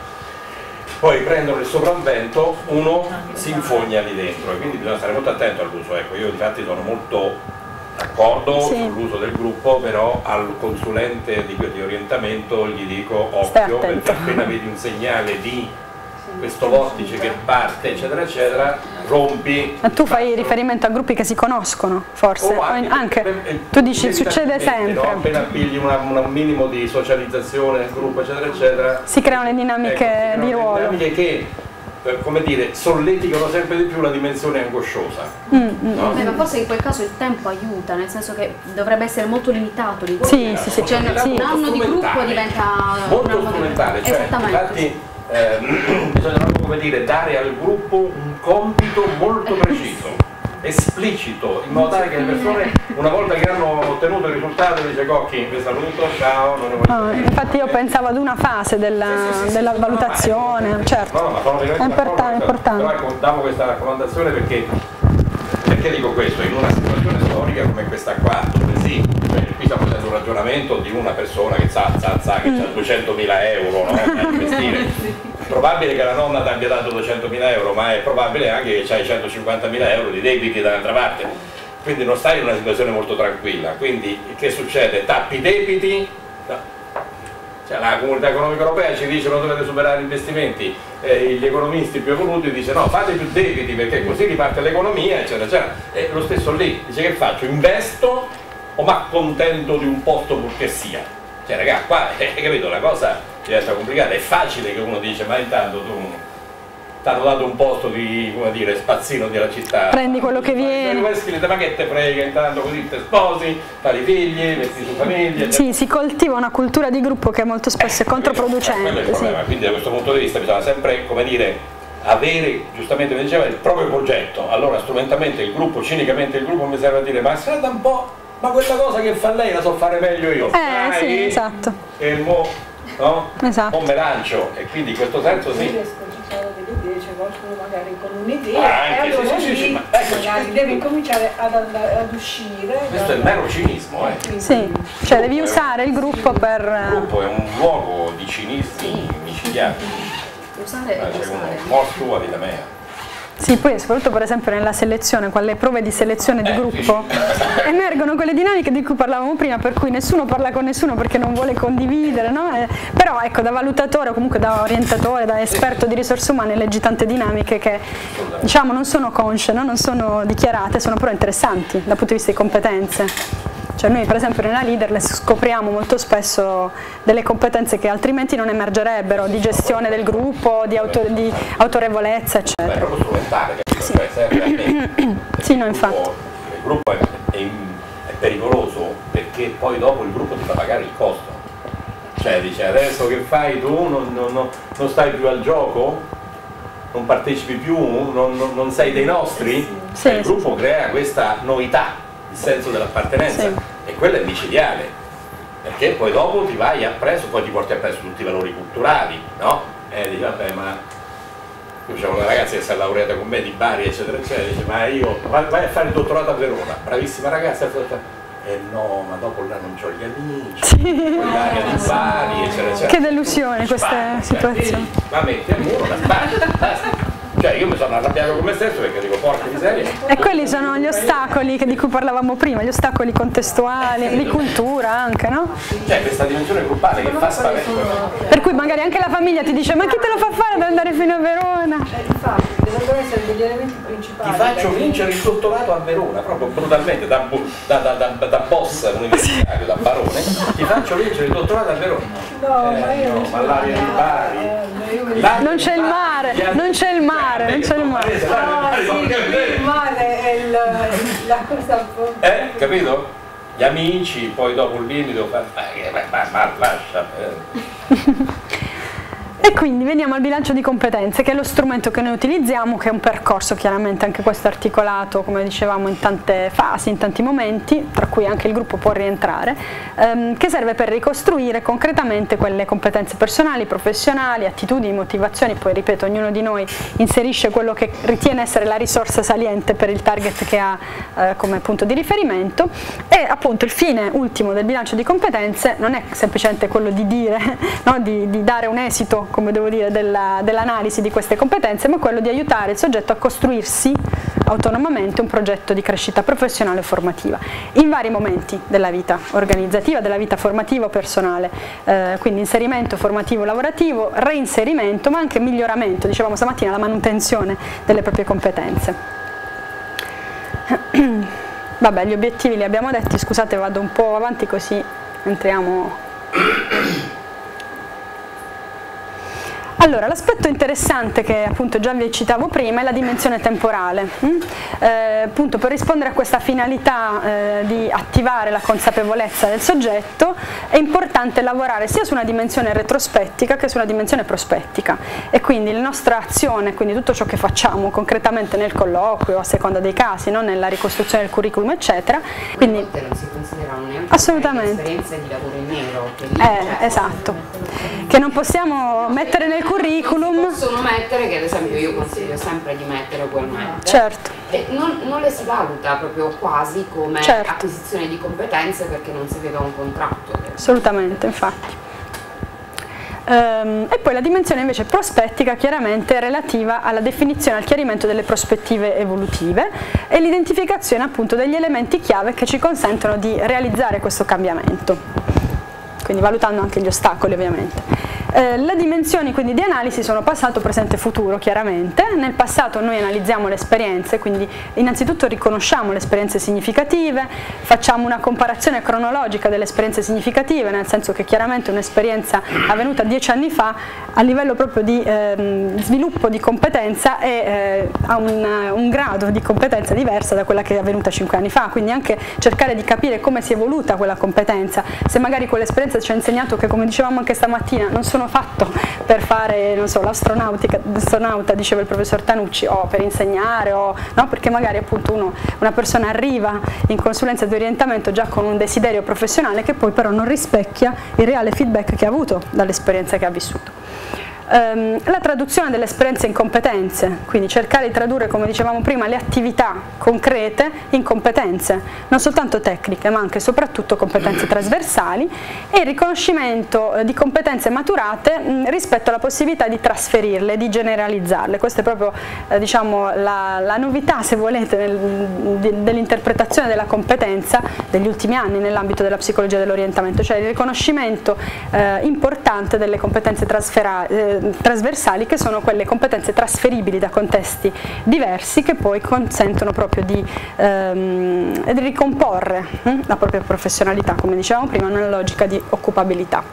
poi prendono il sopravvento, uno si infogna lì dentro e quindi bisogna stare molto attento all'uso. Ecco, io infatti sono molto d'accordo Sì. sull'uso del gruppo, però al consulente di, di orientamento gli dico Stai occhio, attento. perché appena vedi un segnale di questo vortice che parte, eccetera, eccetera, rompi. Ma tu fai riferimento a gruppi che si conoscono, forse? O O in- anche, eh, tu dici inevitabilmente, succede sempre. no? Appena pigli una- una- un minimo di socializzazione nel gruppo, eccetera, eccetera, Si creano le dinamiche ecco, si creano di delle ruolo. dinamiche che, eh, come dire, sollevano sempre di più la dimensione angosciosa. Mm, mm. No? Beh, ma forse in quel caso il tempo aiuta, nel senso che dovrebbe essere molto limitato l'incontro. Sì, sì, sì. Cioè, Sì. un anno di gruppo Strumentale. diventa Molto un anno di- strumentale, cioè, Esattamente. infatti eh, bisogna proprio, come dire, dare al gruppo un compito molto preciso, esplicito, in modo tale che le persone, una volta che hanno ottenuto il risultato, dice Cocchi, vi saluto, ciao, non ne voglio No, sapere. infatti io pensavo ad una fase della, Sì, sì, sì, della sì, valutazione, no, ma- certo. No, no, ma sono veramente È importa- d'accordo, importante. Però ecco, davo questa raccomandazione perché, perché dico questo, in una situazione storica come questa qua, dove sì, cioè, qui stiamo facendo un ragionamento di una persona che sa, sa, sa che ha duecentomila euro, no? Da investire. È probabile che la nonna ti abbia dato duecentomila euro, ma è probabile anche che hai centocinquantamila euro di debiti dall'altra parte. Quindi non stai in una situazione molto tranquilla. Quindi che succede? Tappi i debiti. No. Cioè, la Comunità Economica Europea ci dice che non dovete superare gli investimenti, eh, gli economisti più evoluti dicono no, fate più debiti perché così riparte l'economia, eccetera, eccetera. E lo stesso lì, dice che faccio? Investo o mi accontento di un posto purché sia? Cioè ragazzi, qua, eh, capito, la cosa diventa complicata, è facile che uno dice ma intanto tu ti hanno dato un posto di, come dire, spazzino della città, Prendi quello che viene. ma che te frega, intanto così te sposi, fai i figli, metti su famiglia. Sì, si coltiva una cultura di gruppo che molto spesso è Quello è il controproducente. Sì. problema, quindi da questo punto di vista bisogna sempre, come dire, avere, giustamente come diceva, il proprio progetto. Allora strumentalmente il gruppo, cinicamente il gruppo mi serve a dire ma aspetta un po', ma quella cosa che fa lei la so fare meglio io. Eh Dai, sì, esatto. E mo, no? Esatto. O me lancio, e quindi in questo senso sì. C'è qualcuno magari con un'idea Ah, e anche, allora sì, sì, lì sì, ma eccoci, magari questo- devi cominciare ad, andare, ad uscire. Questo è il mero cinismo, eh. Quindi- Sì, cioè devi usare il gruppo Il per... gruppo è un luogo di cinismi micidiali. Usare e Ah, c'è uno, usare. morto tua vita mea. Sì, poi soprattutto per esempio nella selezione, quelle prove di selezione di Eh, gruppo, emergono quelle dinamiche di cui parlavamo prima, per cui nessuno parla con nessuno perché non vuole condividere, no? Eh, però ecco, da valutatore o comunque da orientatore, da esperto di risorse umane, leggi tante dinamiche che diciamo non sono consce, no? Non sono dichiarate, sono però interessanti dal punto di vista di competenze. Cioè noi per esempio nella Leaderless scopriamo molto spesso delle competenze che altrimenti non emergerebbero, di gestione del gruppo, di, auto- di autorevolezza, Beh, è eccetera. proprio strumentale, capito? Cioè, serve a me. Sì, no, Il infatti. gruppo- Il gruppo è, è, è pericoloso perché poi dopo il gruppo ti fa pagare il costo. Cioè dice adesso che fai tu? Non, non- non- non stai più al gioco? Non partecipi più? Non, non- non sei dei nostri? Sì, Eh, il sì, gruppo crea questa novità, il senso dell'appartenenza, Sì. e quello è micidiale, perché poi dopo ti vai appresso, poi ti porti appresso tutti i valori culturali, no? E dici vabbè, ma io c'è una ragazza che si è laureata con me di Bari, eccetera, eccetera, dice ma io vai, vai a fare il dottorato a Verona, bravissima ragazza, eh no, ma dopo là non c'ho gli amici, quell'area di Bari, eccetera, eccetera. Che delusione queste Spara, situazioni. eh, ma metti al muro, la spara, basta. Cioè io mi sono arrabbiato con me stesso perché dico porca miseria. E quelli sono gli ostacoli che, di cui parlavamo prima, gli ostacoli contestuali, di cultura anche, no? Cioè questa dimensione globale che fa spavento. Per cui magari anche la famiglia ti dice ma chi te lo fa fare ad andare fino a Verona? Eh, infatti, dovrebbero essere degli elementi principali. Ti faccio vincere il dottorato a Verona, proprio brutalmente, da, da, da, da, da boss universitario, da barone, ti faccio vincere il dottorato a Verona. No, eh, ma io no, ma l'aria di Bari. Eh, Non c'è il mare, non c'è il mare, non c'è il mare. Ah, sì, il mare è il, la cosa un po'. Eh, capito? Gli amici, poi dopo il vino devo fare. Ma, ma, ma lascia. Eh. E quindi veniamo al bilancio di competenze, che è lo strumento che noi utilizziamo, che è un percorso chiaramente anche questo articolato, come dicevamo, in tante fasi, in tanti momenti, tra cui anche il gruppo può rientrare, ehm, che serve per ricostruire concretamente quelle competenze personali, professionali, attitudini, motivazioni. Poi ripeto, ognuno di noi inserisce quello che ritiene essere la risorsa saliente per il target che ha eh, come punto di riferimento, e appunto il fine ultimo del bilancio di competenze non è semplicemente quello di dire, no, di, di dare un esito, come devo dire, dell'analisi di queste competenze, ma quello di aiutare il soggetto a costruirsi autonomamente un progetto di crescita professionale e formativa in vari momenti della vita organizzativa, della vita formativa o personale, eh, quindi inserimento formativo lavorativo, reinserimento, ma anche miglioramento, dicevamo stamattina, la manutenzione delle proprie competenze. Vabbè, gli obiettivi li abbiamo detti, scusate vado un po' avanti così entriamo. Allora, l'aspetto interessante che appunto già vi citavo prima è la dimensione temporale. Eh, appunto per rispondere a questa finalità eh, di attivare la consapevolezza del soggetto è importante lavorare sia su una dimensione retrospettica che su una dimensione prospettica, e quindi la nostra azione, quindi tutto ciò che facciamo concretamente nel colloquio, a seconda dei casi, no? Nella ricostruzione del curriculum eccetera. Quindi, a volte non si considerano neanche assolutamente esperienze di lavoro in nero. Che lì, eh, cioè, esatto, che non possiamo mettere nel curriculum. Possono mettere, che ad esempio io consiglio sempre di mettere ugualmente, certo. E non, non le si valuta proprio quasi come certo. acquisizione di competenze, perché non si aveva un contratto. Assolutamente, infatti. Ehm, e poi la dimensione invece prospettica chiaramente è relativa alla definizione e al chiarimento delle prospettive evolutive e l'identificazione appunto degli elementi chiave che ci consentono di realizzare questo cambiamento, quindi valutando anche gli ostacoli ovviamente. Eh, le dimensioni quindi di analisi sono passato, presente e futuro chiaramente. Nel passato noi analizziamo le esperienze, quindi innanzitutto riconosciamo le esperienze significative, facciamo una comparazione cronologica delle esperienze significative, nel senso che chiaramente un'esperienza avvenuta dieci anni fa a livello proprio di eh, sviluppo di competenza è, eh, ha un, un grado di competenza diversa da quella che è avvenuta cinque anni fa, quindi anche cercare di capire come si è evoluta quella competenza, se magari quell'esperienza ci ha insegnato che, come dicevamo anche stamattina, non sono fatto per fare, non so, l'astronauta, diceva il professor Tanucci, o per insegnare, o, no? Perché magari appunto uno, una persona arriva in consulenza di orientamento già con un desiderio professionale che poi però non rispecchia il reale feedback che ha avuto dall'esperienza che ha vissuto. Um, la traduzione delle esperienze in competenze, quindi cercare di tradurre, come dicevamo prima, le attività concrete in competenze, non soltanto tecniche ma anche e soprattutto competenze trasversali, e il riconoscimento eh, di competenze maturate mh, rispetto alla possibilità di trasferirle, di generalizzarle. Questa è proprio eh, diciamo, la, la novità, se volete, nel, dell'interpretazione della competenza degli ultimi anni nell'ambito della psicologia dell'orientamento, cioè il riconoscimento eh, importante delle competenze trasferali, trasversali, che sono quelle competenze trasferibili da contesti diversi, che poi consentono proprio di, ehm, di ricomporre hm, la propria professionalità, come dicevamo prima, in una logica di occupabilità.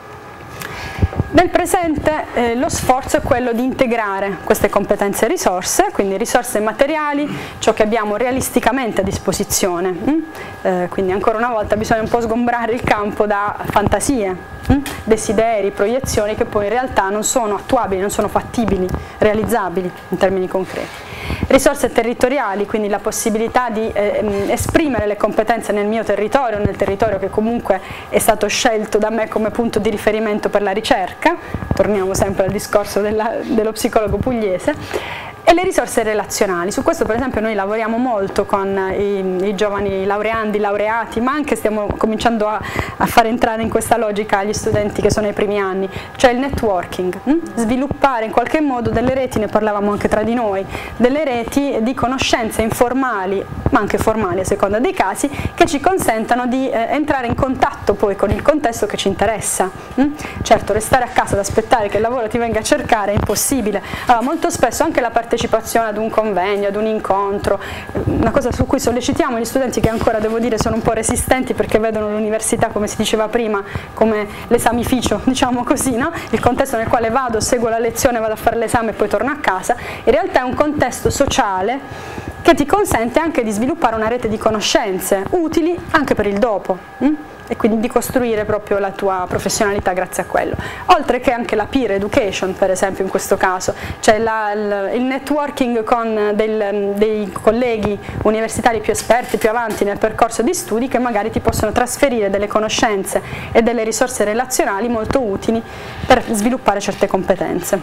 Nel presente eh, lo sforzo è quello di integrare queste competenze e risorse, quindi risorse materiali, ciò che abbiamo realisticamente a disposizione, hm? eh, quindi ancora una volta bisogna un po' sgombrare il campo da fantasie, hm? desideri, proiezioni che poi in realtà non sono attuabili, non sono fattibili, realizzabili in termini concreti. Risorse territoriali, quindi la possibilità di eh, esprimere le competenze nel mio territorio, nel territorio che comunque è stato scelto da me come punto di riferimento per la ricerca, torniamo sempre al discorso della, dello psicologo pugliese, e le risorse relazionali. Su questo per esempio noi lavoriamo molto con i, i giovani laureandi, laureati, ma anche stiamo cominciando a, a far entrare in questa logica gli studenti che sono ai primi anni, cioè il networking, hm? Sviluppare in qualche modo delle reti, ne parlavamo anche tra di noi, delle reti di conoscenze informali, ma anche formali a seconda dei casi, che ci consentano di eh, entrare in contatto poi con il contesto che ci interessa. Hm? Certo, restare a casa ad aspettare che il lavoro ti venga a cercare è impossibile. Allora, molto spesso anche la partecipazione ad un convegno, ad un incontro, una cosa su cui sollecitiamo gli studenti che ancora devo dire sono un po' resistenti perché vedono l'università, come si diceva prima, come l'esamificio, diciamo così, no? Il contesto nel quale vado, seguo la lezione, vado a fare l'esame e poi torno a casa. In realtà è un contesto sociale che ti consente anche di sviluppare una rete di conoscenze utili anche per il dopo. Hm? E quindi di costruire proprio la tua professionalità grazie a quello. Oltre che anche la peer education, per esempio in questo caso, cioè la, il, il networking con del, dei colleghi universitari più esperti, più avanti nel percorso di studi, che magari ti possono trasferire delle conoscenze e delle risorse relazionali molto utili per sviluppare certe competenze.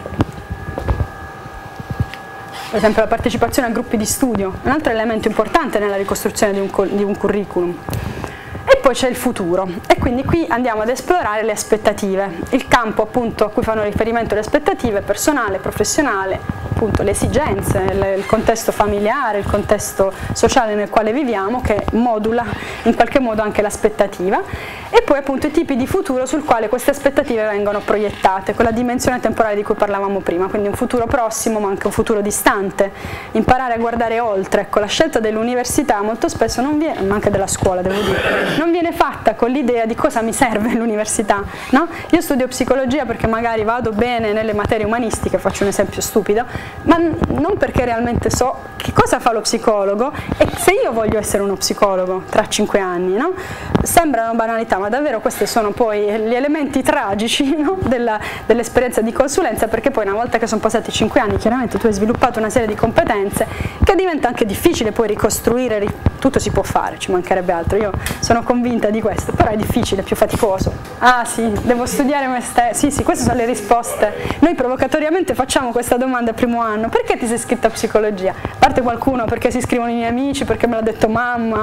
Per esempio la partecipazione a gruppi di studio, un altro elemento importante nella ricostruzione di un, di un curriculum. E poi c'è il futuro, e quindi qui andiamo ad esplorare le aspettative, il campo appunto a cui fanno riferimento le aspettative, personale, professionale, appunto le esigenze, il contesto familiare, il contesto sociale nel quale viviamo, che modula in qualche modo anche l'aspettativa, e poi appunto i tipi di futuro sul quale queste aspettative vengono proiettate, quella dimensione temporale di cui parlavamo prima, quindi un futuro prossimo ma anche un futuro distante, imparare a guardare oltre. Ecco, la scelta dell'università molto spesso non viene, ma anche della scuola devo dire, non viene fatta con l'idea di cosa mi serve l'università, no? Io studio psicologia perché magari vado bene nelle materie umanistiche, faccio un esempio stupido, ma non perché realmente so che cosa fa lo psicologo e se io voglio essere uno psicologo tra cinque anni, no? Sembrano banalità, ma davvero questi sono poi gli elementi tragici, no? dell'esperienza di consulenza, perché poi una volta che sono passati cinque anni chiaramente tu hai sviluppato una serie di competenze che diventa anche difficile poi ricostruire, tutto si può fare, ci mancherebbe altro, io sono convinta di questo, però è difficile, è più faticoso. Ah sì, devo studiare me stesso, sì sì, queste sono le risposte. Noi provocatoriamente facciamo questa domanda al primo anno: perché ti sei iscritta a psicologia? A parte qualcuno perché si iscrivono i miei amici, perché me l'ha detto mamma.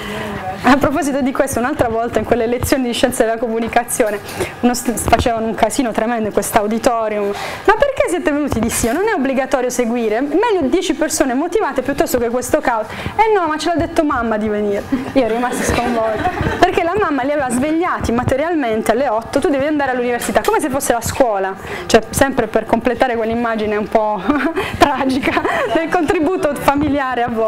A proposito di questo, un'altra volta in quelle lezioni di scienze della comunicazione uno facevano un casino tremendo in quest'auditorium. Ma perché siete venuti? Dissi io, non è obbligatorio seguire, meglio dieci persone motivate piuttosto che questo caos. Eh no, ma ce l'ha detto mamma di venire. Io ero rimasta sconvolta perché la mamma li aveva svegliati materialmente alle otto, tu devi andare all'università come se fosse la scuola, cioè sempre per completare quell'immagine un po' tragica del contributo familiare a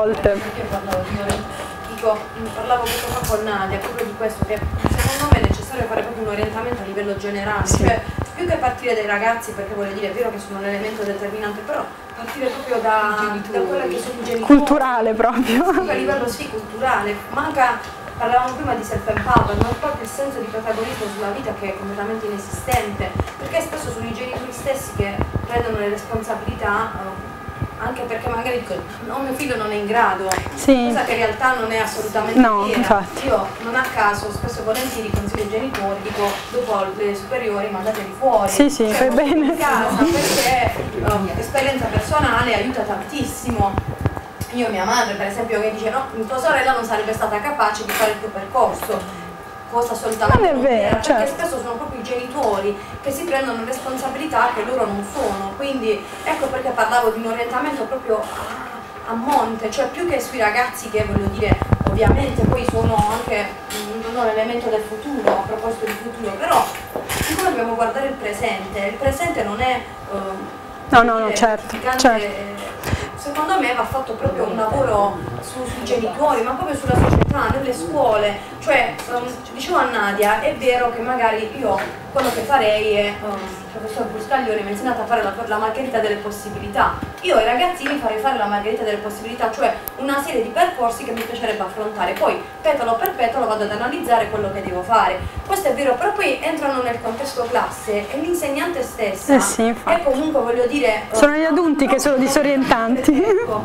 volte. Parlavo poco fa con Nadia proprio di questo, che secondo me è necessario fare proprio un orientamento a livello generale, sì. Cioè più che partire dai ragazzi, perché voglio dire, è vero che sono un elemento determinante, però partire proprio da, da quella che sono i genitori. Culturale proprio. Proprio a livello sì, culturale. Manca, parlavamo prima di self-empowerment, ma proprio il senso di protagonismo sulla vita che è completamente inesistente, perché spesso sono i genitori stessi che prendono le responsabilità. Anche perché magari dico, no, mio figlio non è in grado, sì. Cosa che in realtà non è assolutamente no, vera. Infatti. Io non a caso spesso e volentieri consiglio ai genitori, dico dopo le superiori mandateli fuori, sì, sì, cioè, fai bene. In casa, perché um, esperienza personale aiuta tantissimo. Io mia madre per esempio che dice no, tua sorella non sarebbe stata capace di fare il tuo percorso. Cosa assolutamente non è vero, perché certo. Spesso sono proprio i genitori che si prendono responsabilità che loro non sono, quindi ecco perché parlavo di un orientamento proprio a, a monte, cioè più che sui ragazzi che voglio dire ovviamente poi sono anche un, un elemento del futuro, a proposito di futuro, però siccome dobbiamo guardare il presente, il presente non è uh, no no no certo, certo. Secondo me va fatto proprio un lavoro su, sui genitori, ma proprio sulla società, nelle scuole, cioè um, dicevo a Nadia, è vero che magari io quello che farei è, um, il professor Buscaglione mi ha insegnato a fare la, la margherita delle possibilità, io ai ragazzini farei fare la margherita delle possibilità, cioè una serie di percorsi che mi piacerebbe affrontare, poi petalo per petalo vado ad analizzare quello che devo fare, questo è vero, però poi entrano nel contesto classe e l'insegnante stessa, eh sì, e comunque voglio dire... Sono gli adulti che sono disorientanti. Ecco,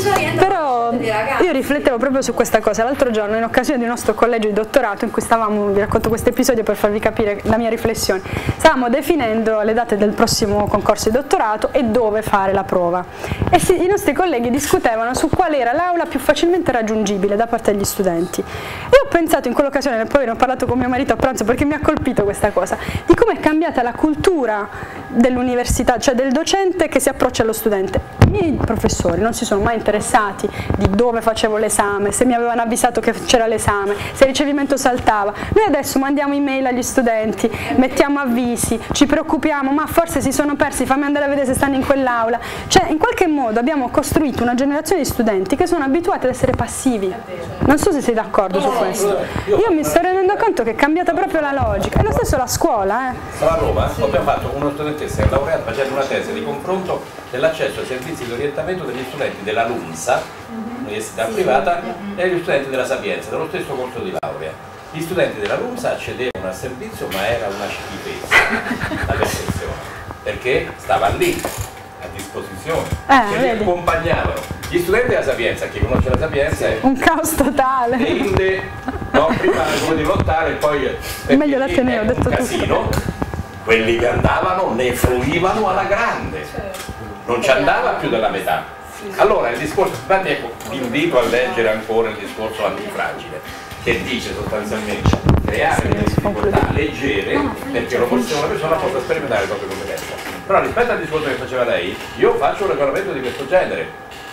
però io riflettevo proprio su questa cosa l'altro giorno in occasione di un nostro collegio di dottorato in cui stavamo, vi racconto questo episodio per farvi capire la mia riflessione, stavamo definendo le date del prossimo concorso di dottorato e dove fare la prova. qua. E si, i nostri colleghi discutevano su qual era l'aula più facilmente raggiungibile da parte degli studenti. E ho pensato in quell'occasione, poi ne ho parlato con mio marito a pranzo perché mi ha colpito questa cosa, di come è cambiata la cultura dell'università, cioè del docente che si approccia allo studente. I miei professori non si sono mai interessati di dove facevo l'esame, se mi avevano avvisato che c'era l'esame, se il ricevimento saltava. Noi adesso mandiamo email agli studenti, mettiamo avvisi, ci preoccupiamo, ma forse si sono persi, fammi andare a vedere se stanno in quell'aula. Cioè in qualche modo abbiamo costruito una generazione di studenti che sono abituati ad essere passivi. Non so se sei d'accordo su questo. Io mi sto rendendo conto che è cambiata proprio la logica. È lo stesso la scuola. Eh. A Roma abbiamo fatto uno studentessa che è laureata facendo una tesi di confronto dell'accesso ai servizi di orientamento degli studenti della LUMSA, università privata, e degli studenti della Sapienza, dello stesso corso di laurea. Gli studenti della LUMSA accedevano al servizio, ma era una schifezza la percezione, perché stava lì a disposizione, eh, che li accompagnavano. Gli studenti della Sapienza, chi conosce la Sapienza, è un caos totale. Tende, no, prima come di lottare e poi meglio l'Ateneo, ho detto un casino. Tutto. Quelli che andavano ne fruivano alla grande, non ci andava più della metà. Allora il discorso, infatti ecco, vi invito a leggere ancora il discorso antifragile, che dice sostanzialmente creare delle difficoltà leggere perché una persona possa sperimentare le proprie competenze. Però rispetto al discorso che faceva lei, io faccio un ragionamento di questo genere.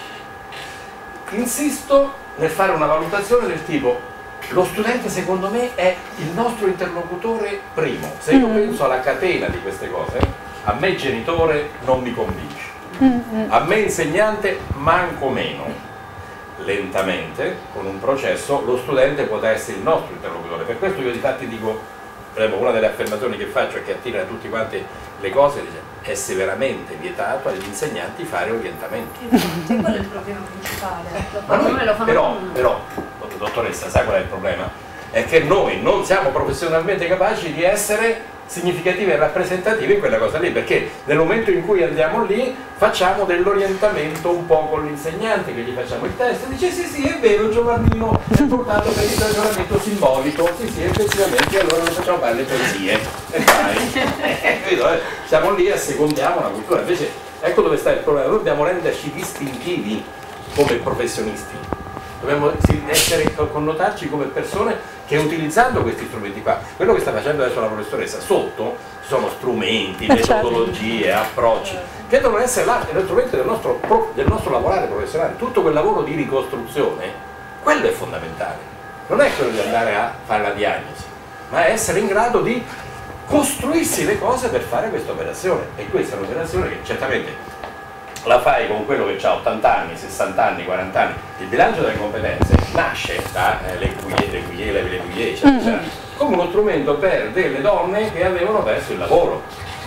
Insisto nel fare una valutazione del tipo: lo studente secondo me è il nostro interlocutore primo. Se io penso alla catena di queste cose, a me genitore non mi convince, a me insegnante manco meno. Lentamente, con un processo, lo studente potrà essere il nostro interlocutore. Per questo io difatti dico, una delle affermazioni che faccio e che attira tutti quanti le cose, dice: è severamente vietato agli insegnanti fare orientamento. E quello è il problema principale. Ma noi, lo però, però, dottoressa, sa qual è il problema? È che noi non siamo professionalmente capaci di essere significativi e rappresentativi in quella cosa lì, perché nel momento in cui andiamo lì facciamo dell'orientamento un po' con l'insegnante, che gli facciamo il test e dice: sì sì è vero, Giovannino è portato per il ragionamento simbolico, sì sì effettivamente, allora noi facciamo fare le poesie e fai siamo lì e secondiamo una cultura. Invece ecco dove sta il problema: noi dobbiamo renderci distintivi come professionisti, dobbiamo essere, connotarci come persone che utilizzando questi strumenti qua, quello che sta facendo adesso la professoressa, sotto ci sono strumenti, metodologie, approcci, che devono essere là, lo strumento del nostro, del nostro lavorare professionale. Tutto quel lavoro di ricostruzione, quello è fondamentale. Non è quello di andare a fare la diagnosi, ma è essere in grado di costruirsi le cose per fare questa operazione. E questa è un'operazione che certamente la fai con quello che ha ottanta anni, sessanta anni, quaranta anni. Il bilancio delle competenze nasce da eh, le cuie, le cuie, le cuie, eccetera, eccetera, come uno strumento per delle donne che avevano perso il lavoro.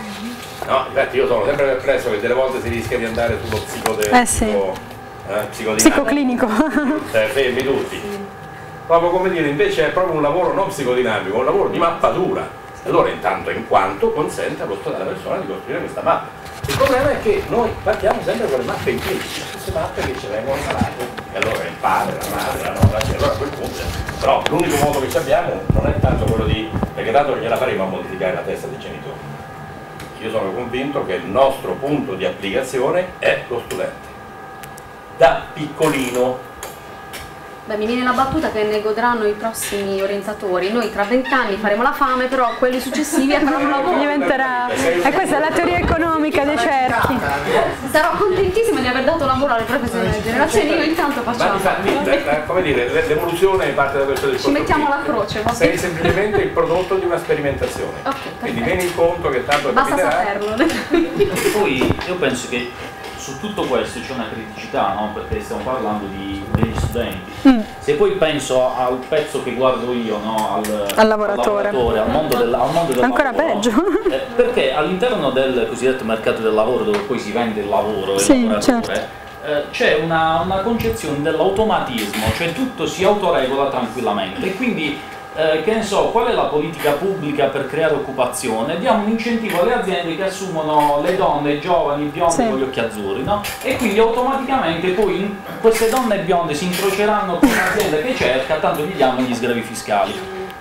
No, infatti io sono sempre perplesso che delle volte si rischia di andare sullo psico eh sì. psico, eh, psicoclinico. Eh, fermi tutti. Proprio come dire, invece è proprio un lavoro non psicodinamico, è un lavoro di mappatura. Allora intanto in quanto consente allo alla persona di costruire questa mappa. Il problema è che noi partiamo sempre con le mappe in piedi, queste mappe che ci vengono salate, e allora il padre, la madre, la nonna, allora a quel punto. Però l'unico modo che abbiamo non è tanto quello di, perché tanto gliela faremo a modificare la testa dei genitori. Io sono convinto che il nostro punto di applicazione è lo studente. Da piccolino. Beh, mi viene la battuta che ne godranno i prossimi orientatori. Noi tra vent'anni faremo la fame, però quelli successivi avranno lavoro. Diventerà. E questa è la teoria economica dei cerchi. Sarò contentissima di aver dato lavoro alle proprie generazioni, io intanto facciamo. Ma infatti, come dire, l'evoluzione parte da questo discorso. Ci mettiamo la croce. Sei semplicemente il prodotto di una sperimentazione. Okay, quindi vieni conto che tanto basta saperlo. Poi io penso che su tutto questo c'è una criticità, no? Perché stiamo parlando di, degli studenti. Mm. Se poi penso al pezzo che guardo io, no? al, al lavoratore, al, lavoratore al, mondo del, al mondo del ancora lavoro, peggio. Eh, perché all'interno del cosiddetto mercato del lavoro, dove poi si vende il lavoro e sì, il lavoratore, certo. eh, c'è una, una concezione dell'automatismo, cioè tutto si autoregola tranquillamente e quindi Eh, che ne so, qual è la politica pubblica per creare occupazione? Diamo un incentivo alle aziende che assumono le donne giovani, bionde, sì, con gli occhi azzurri, no? E quindi automaticamente poi queste donne bionde si incroceranno con un'azienda che cerca, tanto gli diamo gli sgravi fiscali.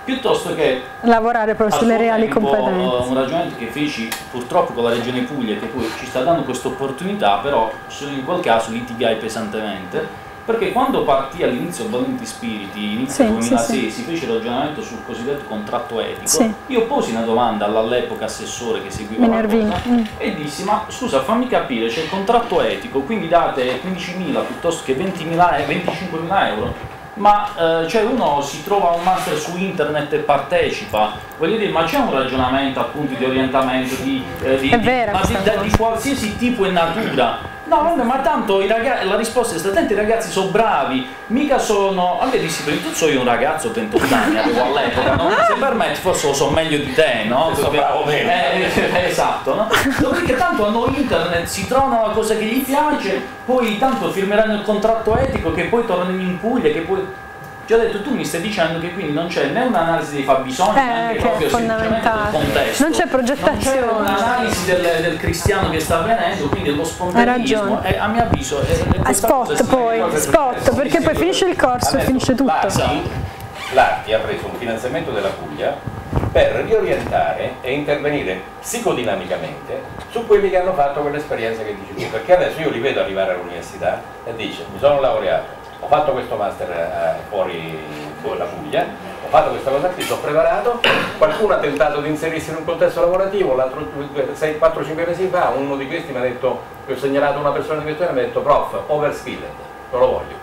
piuttosto che lavorare proprio sulle reali tempo, competenze. Un ragionamento che feci purtroppo con la Regione Puglia, che poi ci sta dando questa opportunità, però in quel caso litigai pesantemente, perché quando partì all'inizio Valenti Spiriti, inizio sì, duemilasei, sì, sì. si fece il ragionamento sul cosiddetto contratto etico, sì. io posi una domanda all'epoca assessore che seguiva la cosa mm. e dissi: ma scusa, fammi capire, c'è il contratto etico, quindi date quindicimila piuttosto che ventimila, venticinquemila euro, ma eh, cioè uno si trova un master su internet e partecipa, voglio dire, ma c'è un ragionamento appunto di orientamento, di, eh, di, è vera, di, ma di, di qualsiasi tipo e natura. No, vabbè, ma tanto i ragazzi, la risposta è stata: tanti ragazzi sono bravi, mica sono. A me dissi: prima di tutto sono io un ragazzo, ventotto anni avevo all'epoca, no? Se permetti, forse lo so meglio di te, no? Sono bravo meno. Eh, eh, esatto, no? Dopodiché tanto hanno internet, si trovano la cosa che gli piace, poi tanto firmeranno il contratto etico, che poi tornano in Puglia, che poi. Ti ho detto, tu mi stai dicendo che quindi non c'è né un'analisi dei fabbisogni, eh, neanche che proprio è fondamentale. Del contesto. Non c'è progettazione. Non c'è un'analisi del, del cristiano che sta avvenendo, quindi lo spontaneismo è, a mio avviso è, è a spot poi, spot, perché poi finisce il corso e finisce tutto. L'Arti ha preso un finanziamento della Puglia per riorientare e intervenire psicodinamicamente su quelli che hanno fatto quell'esperienza che dici tu, perché adesso io li vedo arrivare all'università e dice: mi sono laureato, ho fatto questo master eh, fuori dalla Puglia, ho fatto questa cosa qui, sono preparato, qualcuno ha tentato di inserirsi in un contesto lavorativo, l'altro quattro cinque mesi fa uno di questi mi ha detto, che ho segnalato una persona di questione, mi ha detto: prof, overskilled, non lo voglio.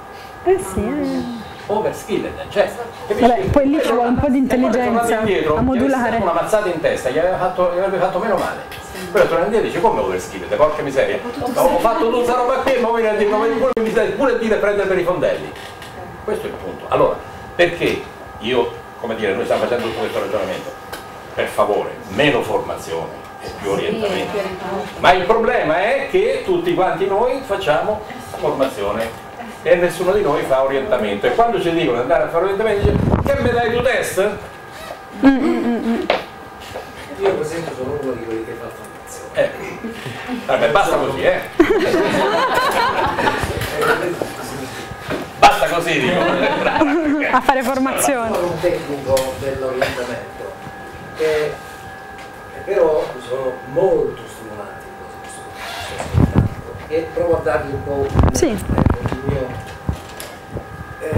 Eh sì, eh. Overskilled, cioè, vabbè, poi lì ci vuole un po' di intelligenza indietro, a modulare. Una mazzata in testa, gli aveva fatto, gli avrebbe fatto meno male. Poi torna indietro e dice: come overskilled, porca miseria, ho fatto tutta questa roba qui e non mi viene a dire, pure, pure dire prendere per i fondelli. Questo è il punto. Allora, perché io, come dire, noi stiamo facendo tutto questo ragionamento? Per favore, meno formazione e più orientamento. Ma il problema è che tutti quanti noi facciamo formazione e nessuno di noi fa orientamento, e quando ci dicono di andare a fare orientamento dice: che me dai tu test? Mm, mm, mm. Io per esempio sono uno di quelli che fa formazione. Eh. Vabbè, basta così, eh. Basta così, dico. A fare formazione. Sono un tecnico dell'orientamento, e, e però sono molto stimolante in cose che sto ascoltando, e provo a dargli un po' un, sì. ecco, il mio eh,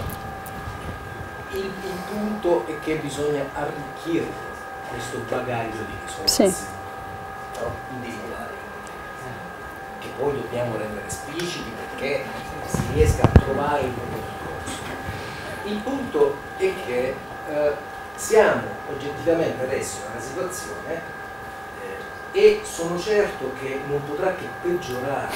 il, il punto è che bisogna arricchire questo bagaglio di risorse, sì. no? individuali, che poi dobbiamo rendere espliciti perché si riesca a trovare il proprio percorso. Il punto è che eh, siamo oggettivamente adesso in una situazione eh, e sono certo che non potrà che peggiorare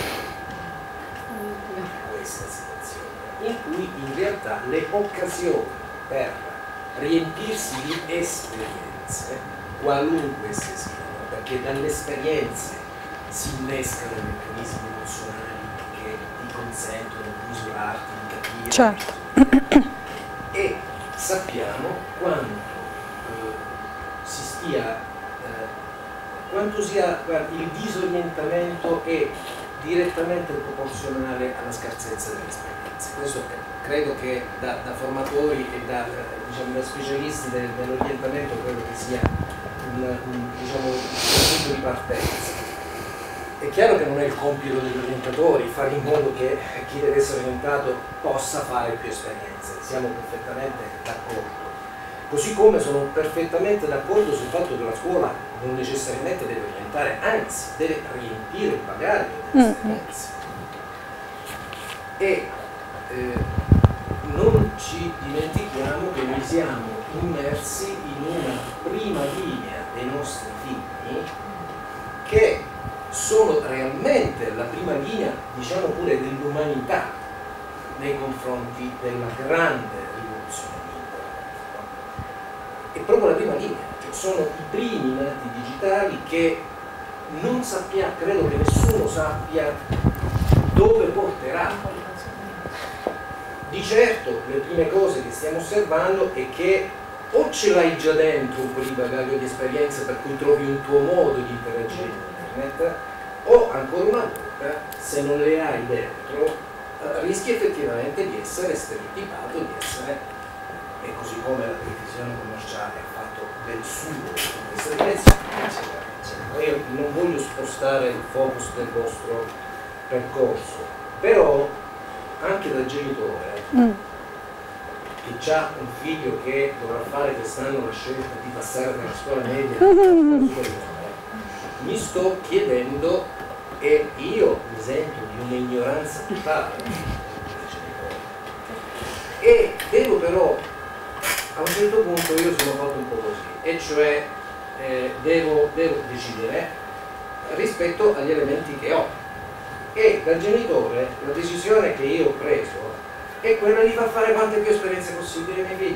questa situazione, in cui in realtà le occasioni per riempirsi di esperienze, qualunque esse siano, perché dalle esperienze si innescano i meccanismi emozionali che ti consentono di misurarti, di capire. Certo. E sappiamo quanto eh, si stia, eh, quanto sia, guarda, il disorientamento è direttamente proporzionale alla scarsezza delle esperienze. Questo credo che da, da formatori e da, diciamo, da specialisti del, dell'orientamento credo che sia un, un, diciamo, un punto di partenza. È chiaro che non è il compito degli orientatori fare in modo che chi deve essere orientato possa fare più esperienze, siamo perfettamente d'accordo. Così come sono perfettamente d'accordo sul fatto che la scuola non necessariamente deve orientare, anzi deve riempire il bagaglio delle esperienze. E eh, non ci dimentichiamo che noi siamo immersi in una prima linea dei nostri figli che sono realmente la prima linea, diciamo pure, dell'umanità nei confronti della grande rivoluzione internet. È proprio la prima linea, cioè sono i primi nati digitali che non sappiamo, credo che nessuno sappia dove porterà. Di certo le prime cose che stiamo osservando è che o ce l'hai già dentro un po' di bagaglio di esperienze per cui trovi un tuo modo di interagire con internet, o ancora una volta, se non le hai dentro, rischi effettivamente di essere stereotipato, di essere e così come la televisione commerciale ha fatto del suo in questa direzione. Io non voglio spostare il focus del vostro percorso, però anche da genitore mm. che ha un figlio che dovrà fare quest'anno la scelta di passare dalla scuola media alla scuola superiore, mi sto chiedendo, e io mi sento di un'ignoranza totale dei genitori, e devo però, a un certo punto io sono fatto un po' così, e cioè eh, devo, devo decidere rispetto agli elementi che ho, e dal genitore la decisione che io ho preso è quella di far fare quante più esperienze possibili ai miei figli,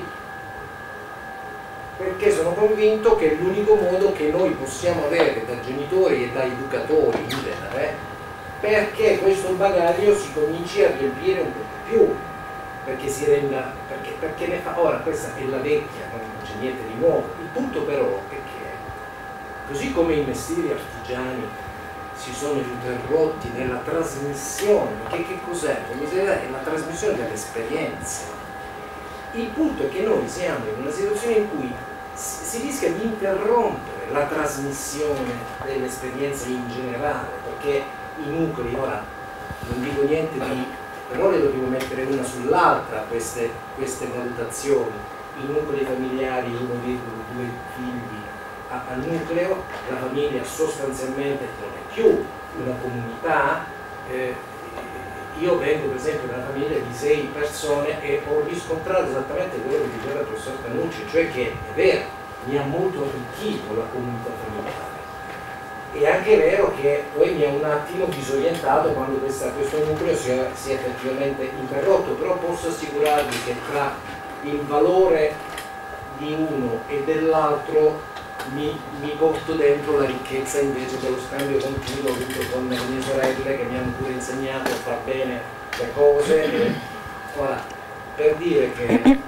perché sono convinto che è l'unico modo che noi possiamo avere da genitori e da educatori in genere, perché questo bagaglio si cominci a riempire un po' di più, perché si renda, perché, perché ne fa, ora questa è la vecchia, non c'è niente di nuovo. Il punto però è che, così come i mestieri artigiani si sono interrotti nella trasmissione, che, che cos'è? È la trasmissione delle esperienze. Il punto è che noi siamo in una situazione in cui si, si rischia di interrompere la trasmissione delle esperienze in generale, perché i nuclei, ora non dico niente di, però le dobbiamo mettere una sull'altra queste, queste valutazioni, i nuclei familiari, uno virgola due figli al nucleo, la famiglia sostanzialmente non è più una comunità. Eh, io vengo per esempio da una famiglia di sei persone e ho riscontrato esattamente quello che diceva il professor Canucci, cioè che è vero, mi ha molto arricchito la comunità familiare. È anche vero che poi mi ha un attimo disorientato quando questa, questo nucleo si è, si è effettivamente interrotto, però posso assicurarvi che tra il valore di uno e dell'altro Mi, mi porto dentro la ricchezza invece dello scambio continuo avuto con le mie sorelle che mi hanno pure insegnato a far bene le cose. E, ora, per dire che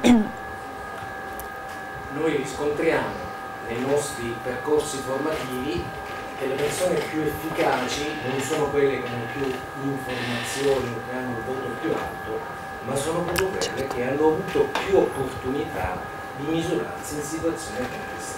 noi riscontriamo nei nostri percorsi formativi che le persone più efficaci non sono quelle che hanno più informazioni o che hanno il voto più alto, ma sono proprio quelle che hanno avuto più opportunità di misurarsi in situazioni come questa.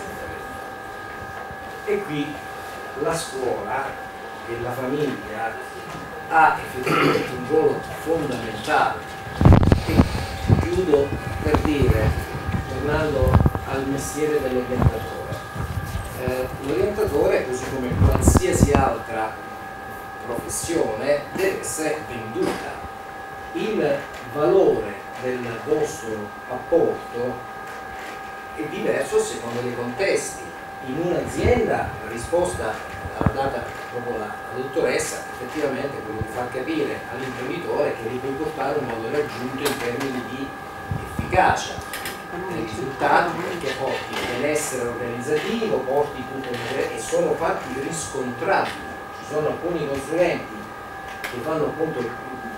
E qui la scuola e la famiglia ha effettivamente un ruolo fondamentale. E chiudo per dire, tornando al mestiere dell'orientatore, eh, l'orientatore, così come qualsiasi altra professione, deve essere venduta. Il valore del vostro apporto è diverso a seconda dei contesti. In un'azienda la risposta l'ha data proprio la, la dottoressa, effettivamente è quello di far capire all'imprenditore che li puoi portare un valore aggiunto in termini di efficacia dei risultati, perché porti benessere organizzativo, porti tutto e sono fatti riscontrabili. Ci sono alcuni consulenti che fanno appunto che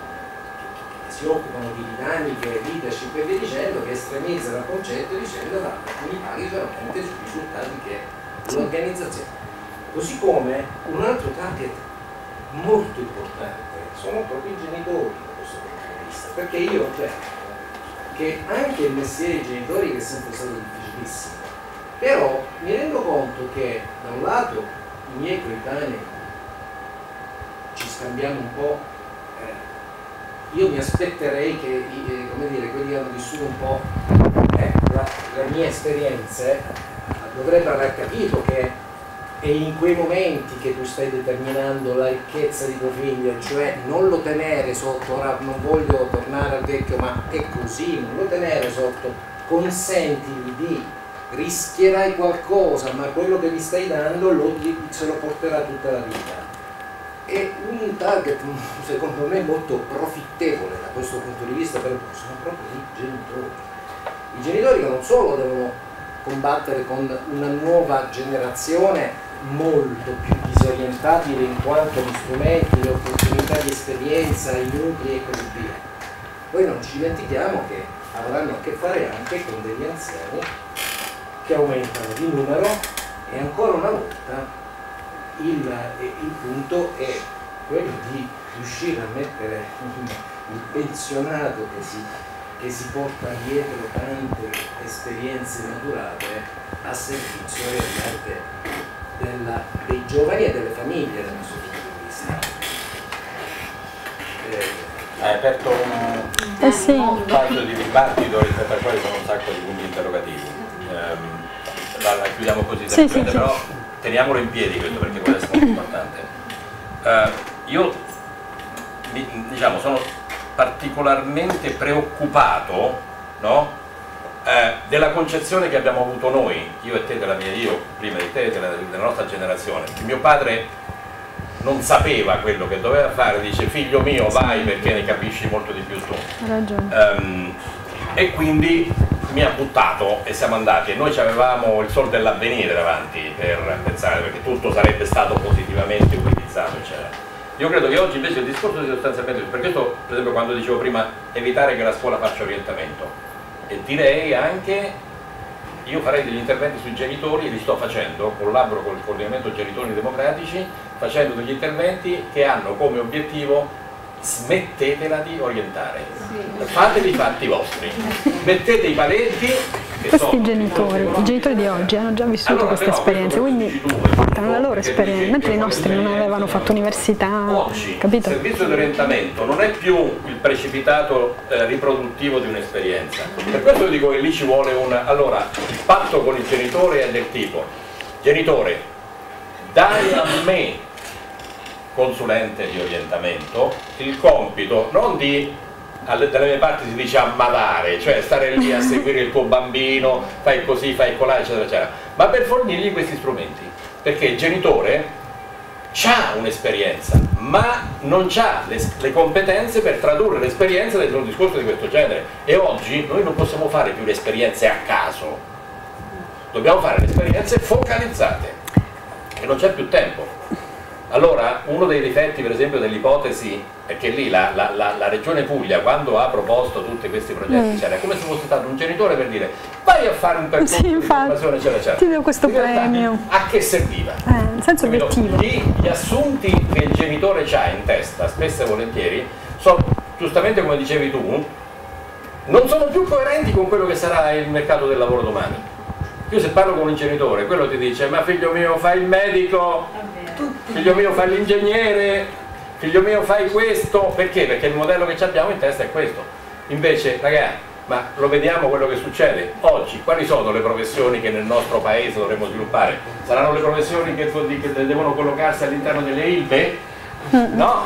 si occupano di dinamiche, leadership e via dicendo, che estremizzano il concetto dicendo ma mi paghi solamente sui risultati che l'organizzazione. Così come un altro target molto importante sono proprio i genitori da questo punto di vista, perché io avverto che anche il mestiere dei genitori è sempre stato difficilissimo, però mi rendo conto che da un lato i miei coetanei ci scambiamo un po', eh, io mi aspetterei che eh, come dire, quelli che hanno vissuto un po' eh, la, le mie esperienze dovrebbero aver capito che è in quei momenti che tu stai determinando la ricchezza di tuo figlio, cioè non lo tenere sotto, ora non voglio tornare al vecchio ma è così, non lo tenere sotto, consentigli di, rischierai qualcosa ma quello che gli stai dando lo, se lo porterà tutta la vita. È un target secondo me molto profittevole da questo punto di vista, però sono proprio i genitori. I genitori che non solo devono combattere con una nuova generazione molto più disorientabile in quanto agli strumenti, le opportunità di esperienza, i nuclei e così via. Poi non ci dimentichiamo che avranno a che fare anche con degli anziani che aumentano di numero e ancora una volta il, il punto è quello di riuscire a mettere il pensionato che si che si porta dietro tante esperienze maturate a servizio ovviamente della, dei giovani e delle famiglie dal nostro punto di vista. Eh, Hai aperto un, Eh sì. un spazio di dibattito rispetto al quale sono un sacco di punti interrogativi. Ehm, la, la chiudiamo così, Sì, sì, però sì. teniamolo in piedi questo perché può essere molto importante. Eh, io diciamo sono particolarmente preoccupato, no? eh, della concezione che abbiamo avuto noi, io e te della mia, io prima di te della, della nostra generazione. Mio padre non sapeva quello che doveva fare, dice figlio mio vai perché ne capisci molto di più tu. Hai ragione. Um, e quindi mi ha buttato e siamo andati e noi avevamo il sol dell'avvenire davanti per pensare perché tutto sarebbe stato positivamente utilizzato eccetera. Io credo che oggi invece il discorso di sostanzialmente, per questo per esempio quando dicevo prima evitare che la scuola faccia orientamento, e direi anche io farei degli interventi sui genitori, e li sto facendo, collaboro con il coordinamento genitori democratici, facendo degli interventi che hanno come obiettivo smettetela di orientare, sì. Fatevi i fatti vostri, mettete i paletti. Questi sono, genitori, i genitori di oggi hanno già vissuto allora, questa esperienza, quindi portano la loro esperienza, mentre i nostri non avevano fatto università. Oggi capito? Il servizio di orientamento non è più il precipitato eh, riproduttivo di un'esperienza. Per questo io dico che lì ci vuole un... Allora, il patto con il genitore è del tipo: genitore, dai a me, consulente di orientamento, il compito non di, alle, dalle mie parti si dice ammalare, cioè stare lì a seguire il tuo bambino, fai così, fai colà, eccetera, eccetera, ma per fornirgli questi strumenti, perché il genitore ha un'esperienza, ma non ha le, le competenze per tradurre l'esperienza dentro un discorso di questo genere, e oggi noi non possiamo fare più le esperienze a caso, dobbiamo fare le esperienze focalizzate, e non c'è più tempo. Allora, uno dei difetti per esempio dell'ipotesi è che lì la, la, la, la Regione Puglia, quando ha proposto tutti questi progetti, mm. cioè, è come se fosse stato un genitore per dire vai a fare un percorso sì, di formazione, eccetera, eccetera. Ti do questo premio. A che serviva? Eh, nel senso obiettivo. Gli, gli assunti che il genitore ha in testa, spesso e volentieri, sono, giustamente come dicevi tu, non sono più coerenti con quello che sarà il mercato del lavoro domani. Io se parlo con un genitore, quello ti dice ma figlio mio fai il medico, figlio mio fai l'ingegnere, figlio mio fai questo, perché? Perché il modello che abbiamo in testa è questo. Invece ragazzi, ma lo vediamo quello che succede oggi, quali sono le professioni che nel nostro paese dovremmo sviluppare? Saranno le professioni che, che devono collocarsi all'interno delle I L B E? No?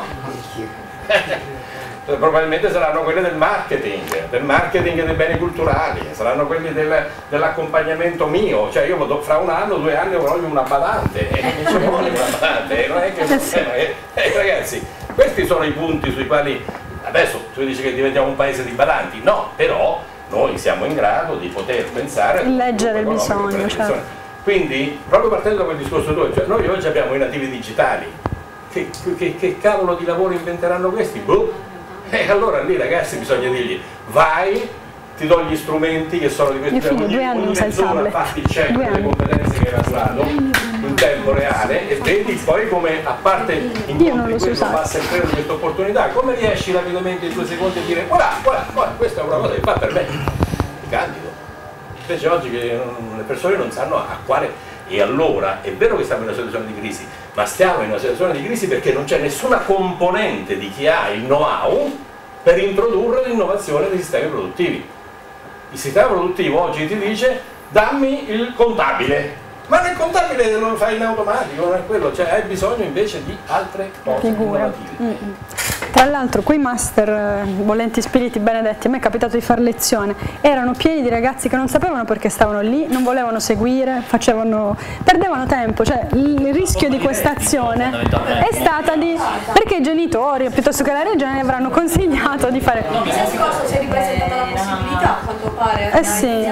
Probabilmente saranno quelle del marketing, del marketing dei beni culturali, saranno quelli del, dell'accompagnamento mio, cioè io fra un anno, due anni voglio una badante, e non ci vuole una badante, non è che eh, eh, ragazzi, questi sono i punti sui quali adesso tu dici che diventiamo un paese di badanti, no, però noi siamo in grado di poter pensare leggere il bisogno, certo. Quindi proprio partendo da quel discorso tuo, cioè, noi oggi abbiamo i nativi digitali, che, che, che cavolo di lavoro inventeranno questi? Boh. E allora lì ragazzi bisogna dirgli vai, ti do gli strumenti che sono di questo tipo, due anni non sai il tablet, fatti il check delle competenze che hai maturato in tempo reale e vedi poi come, a parte in questo passa il treno di questa opportunità, come riesci rapidamente in due secondi a dire guarda, guarda, guarda, questa è una cosa che fa per me, mi candido. Invece oggi che le persone non sanno a quale. E allora è vero che stiamo in una situazione di crisi, ma stiamo in una situazione di crisi perché non c'è nessuna componente di chi ha il know-how per introdurre l'innovazione dei sistemi produttivi. Il sistema produttivo oggi ti dice dammi il contabile, ma nel contabile lo fai in automatico, non è quello, cioè hai bisogno invece di altre cose innovative. Mm -mm. Tra l'altro quei master, volenti spiriti benedetti, a me è capitato di fare lezione, erano pieni di ragazzi che non sapevano perché stavano lì, non volevano seguire, facevano, perdevano tempo, cioè il rischio di questa azione è stata di, perché i genitori piuttosto che la regione avranno consigliato di fare. In qualsiasi cosa si è ripresentata la possibilità a quanto pare. Eh sì.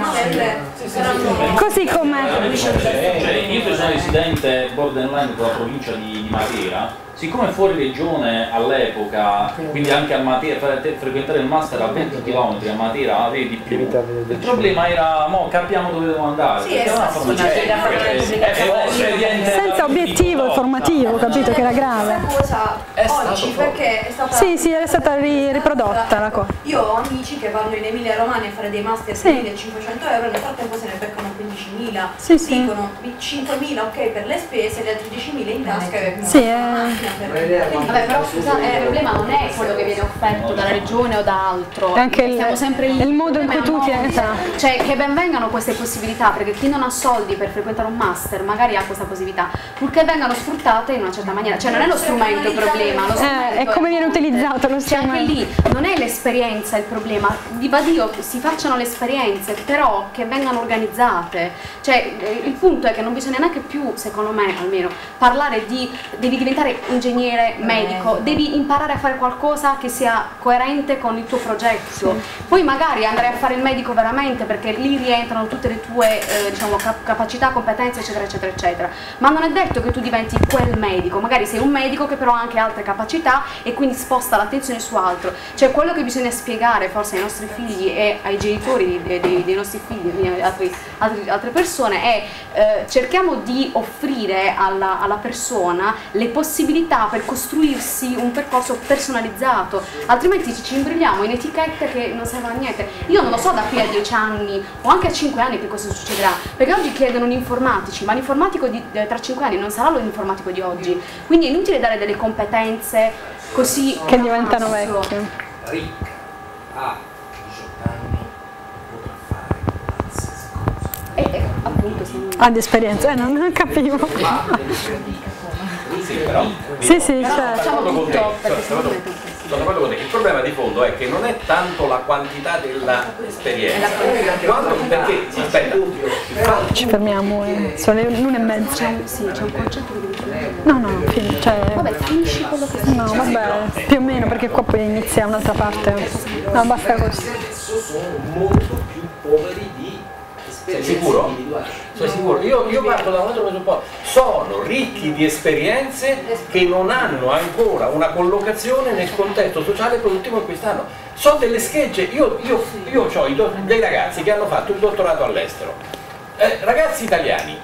Così come... Cioè, io che sono residente borderline della provincia di, di Matera, siccome fuori regione all'epoca, quindi anche a Matera, frequentare il master a venti chilometri a Matera avevi di più, il problema era, mo capiamo dove devo andare, sì, perché è una formazione senza obiettivo formativo, capito che era grave. Cosa oggi, perché è stata... Sì, sì, era stata ri riprodotta la cosa. Io ho amici che vanno in Emilia Romagna a fare dei master sì. di millecinquecento euro, nel frattempo se ne beccano quindicimila, sì, sì. dicono cinquemila ok per le spese, gli altri diecimila in tasca e sì, eh. Vabbè, però scusate, il problema non è quello che viene offerto dalla regione o da altro, è anche il, sempre lì. il modo in cui tu ti hai. Cioè che ben vengano queste possibilità, perché chi non ha soldi per frequentare un master magari ha questa possibilità, purché vengano sfruttate in una certa maniera, cioè non è lo strumento il problema, lo strumento eh, è come viene utilizzato lo strumento. Cioè anche lì non è l'esperienza il problema, viva Dio si facciano le esperienze, però che vengano organizzate, cioè il punto è che non bisogna neanche più, secondo me almeno, parlare di devi diventare ingegnere, medico, devi imparare a fare qualcosa che sia coerente con il tuo progetto, poi magari andrai a fare il medico veramente perché lì rientrano tutte le tue eh, diciamo, cap capacità, competenze eccetera eccetera eccetera, ma non è detto che tu diventi quel medico, magari sei un medico che però ha anche altre capacità e quindi sposta l'attenzione su altro, cioè quello che bisogna spiegare forse ai nostri figli e ai genitori dei, dei, dei nostri figli e altri, altri, altre persone è eh, cerchiamo di offrire alla, alla persona le possibilità per costruirsi un percorso personalizzato, altrimenti ci imbrigliamo in etichette che non servono a niente. Io non lo so da qui a dieci anni o anche a cinque anni che cosa succederà, perché oggi chiedono gli informatici, ma l'informatico tra cinque anni non sarà l'informatico di oggi, quindi è inutile dare delle competenze così che diventano vecchie. Rick ha diciotto anni, potrà fare qualsiasi cosa. E eh, appunto siamo... ha di esperienza, eh, non, non capivo. Sì, però, sì, sì, però certo. facciamo tutto perché sono d'accordo con te. Il problema di fondo è che non è tanto la quantità dell'esperienza, quanto perché aspetta, ci fermiamo, eh. sono le l'una e mezza. Sì, c'è un concetto di no, no, fin cioè, vabbè, finisci quello che no, vabbè, più o meno perché qua poi inizia un'altra parte. No, basta così. Adesso sono molto più poveri di sei sicuro? Sei sicuro? Io, io parto da un altro presupposto, sono ricchi di esperienze che non hanno ancora una collocazione nel contesto sociale e produttivo in cui stanno. Sono delle schegge, io, io, io ho dei ragazzi che hanno fatto il dottorato all'estero, eh, ragazzi italiani,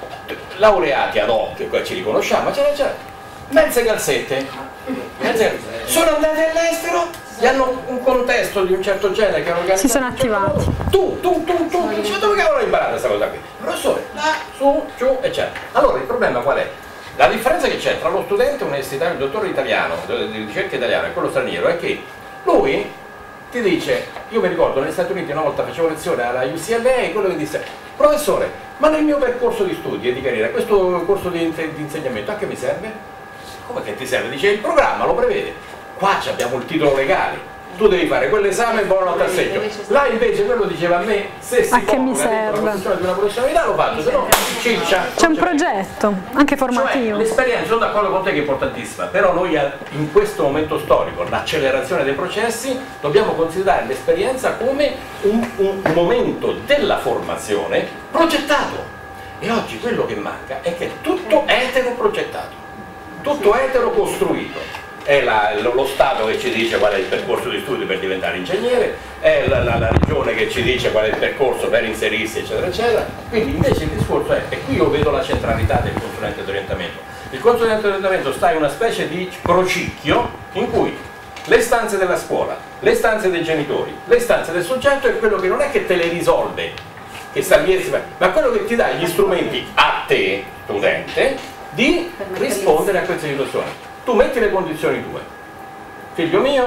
laureati ad hoc, qua ci riconosciamo, eccetera, mezze calzette, mezze, sono andati all'estero, gli hanno un contesto di un certo genere che hanno organizzato, si sono attivati. Tu, tu, tu, tu, tu, tu dove cavolo hai imparato questa cosa qui? Professore, là, su, giù, eccetera. Allora il problema qual è? La differenza che c'è tra lo studente universitario, il dottore italiano, di ricerca italiana e quello straniero è che lui ti dice, io mi ricordo negli Stati Uniti una volta facevo lezione alla U C L A e quello che disse, professore, ma nel mio percorso di studi e di carriera, questo corso di, di insegnamento a che mi serve? Come che ti serve? Dice, il programma lo prevede. Qua abbiamo il titolo legale, tu devi fare quell'esame e buonanotte al seggio. Là invece quello diceva a me, se si che mi serve una professione di una professionalità lo faccio, se no ciccia. C'è un progetto, anche formativo. Cioè, l'esperienza, sono d'accordo con te che è importantissima, però noi in questo momento storico, l'accelerazione dei processi, dobbiamo considerare l'esperienza come un, un momento della formazione progettato. E oggi quello che manca è che è tutto etero progettato, tutto etero costruito. È la, lo Stato che ci dice qual è il percorso di studi per diventare ingegnere, è la, la, la regione che ci dice qual è il percorso per inserirsi, eccetera, eccetera. Quindi invece il discorso è, e qui io vedo la centralità del consulente di orientamento. Il consulente di orientamento sta in una specie di procicchio in cui le istanze della scuola, le istanze dei genitori, le istanze del soggetto è quello che non è che te le risolve, che sta lì, ma quello che ti dà gli strumenti a te, studente, di rispondere a queste situazioni. Tu metti le condizioni tue, figlio mio,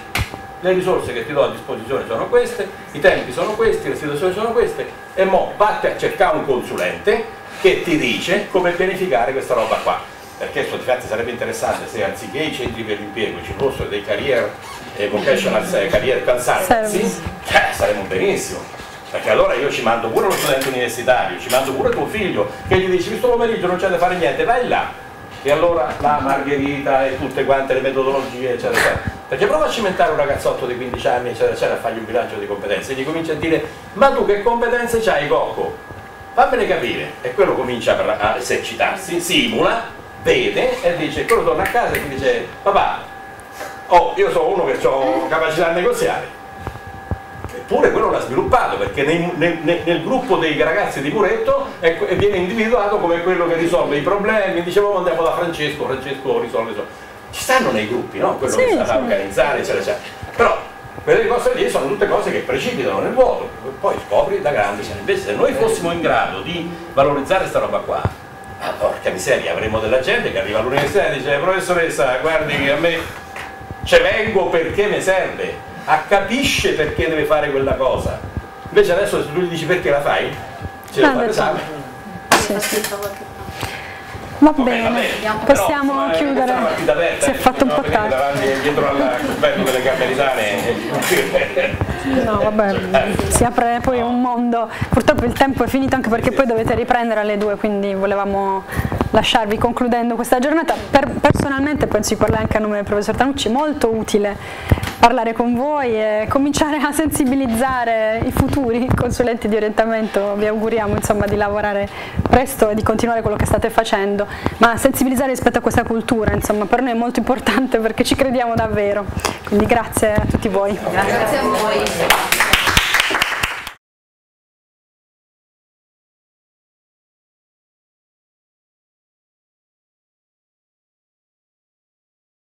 le risorse che ti do a disposizione sono queste, i tempi sono questi, le situazioni sono queste, e mo vatti a cercare un consulente che ti dice come pianificare questa roba qua, perché infatti sarebbe interessante se anziché i centri per l'impiego ci fossero dei career eh, vocational career consultancy, eh, saremmo benissimo. Perché allora io ci mando pure lo studente universitario, ci mando pure tuo figlio che gli dici questo pomeriggio non c'è da fare niente, vai là. E allora la Margherita e tutte quante le metodologie, eccetera, eccetera. Perché prova a cimentare un ragazzotto di quindici anni, eccetera, eccetera, a fargli un bilancio di competenze, e gli comincia a dire: ma tu che competenze c'hai, Cocco? Fammene capire. E quello comincia a esercitarsi, simula, vede e dice, quello torna a casa e gli dice: papà, oh, io sono uno che ho capacità negoziale. Eppure quello l'ha sviluppato, perché nel, nel, nel gruppo dei ragazzi di Muretto è, viene individuato come quello che risolve i problemi. Dicevamo, andiamo da Francesco, Francesco risolve, risolve. Ci stanno nei gruppi, no? Quello sì, che sa sì. organizzare, eccetera, eccetera. Però quelle cose lì sono tutte cose che precipitano nel vuoto, poi scopri da grande. Invece se noi fossimo in grado di valorizzare questa roba qua, ma porca miseria, avremmo della gente che arriva all'università e dice: professoressa, guardi che a me ci vengo perché mi serve, a capisce perché deve fare quella cosa. Invece adesso se tu gli dici perché la fai, ce la fa l'esame. Sì, sì. Va bene, va bene. Possiamo però, chiudere, aperta, si è fatto un po' tardi. Dietro al coperto delle carmelitane. No, vabbè, si apre poi un mondo. Purtroppo il tempo è finito, anche perché poi dovete riprendere alle due, quindi volevamo lasciarvi concludendo questa giornata. Per, personalmente, penso di parlare anche a nome del professor Tanucci, molto utile parlare con voi e cominciare a sensibilizzare i futuri consulenti di orientamento. Vi auguriamo insomma di lavorare presto e di continuare quello che state facendo, ma sensibilizzare rispetto a questa cultura, insomma, per noi è molto importante perché ci crediamo davvero. Quindi grazie a tutti voi. Grazie a voi.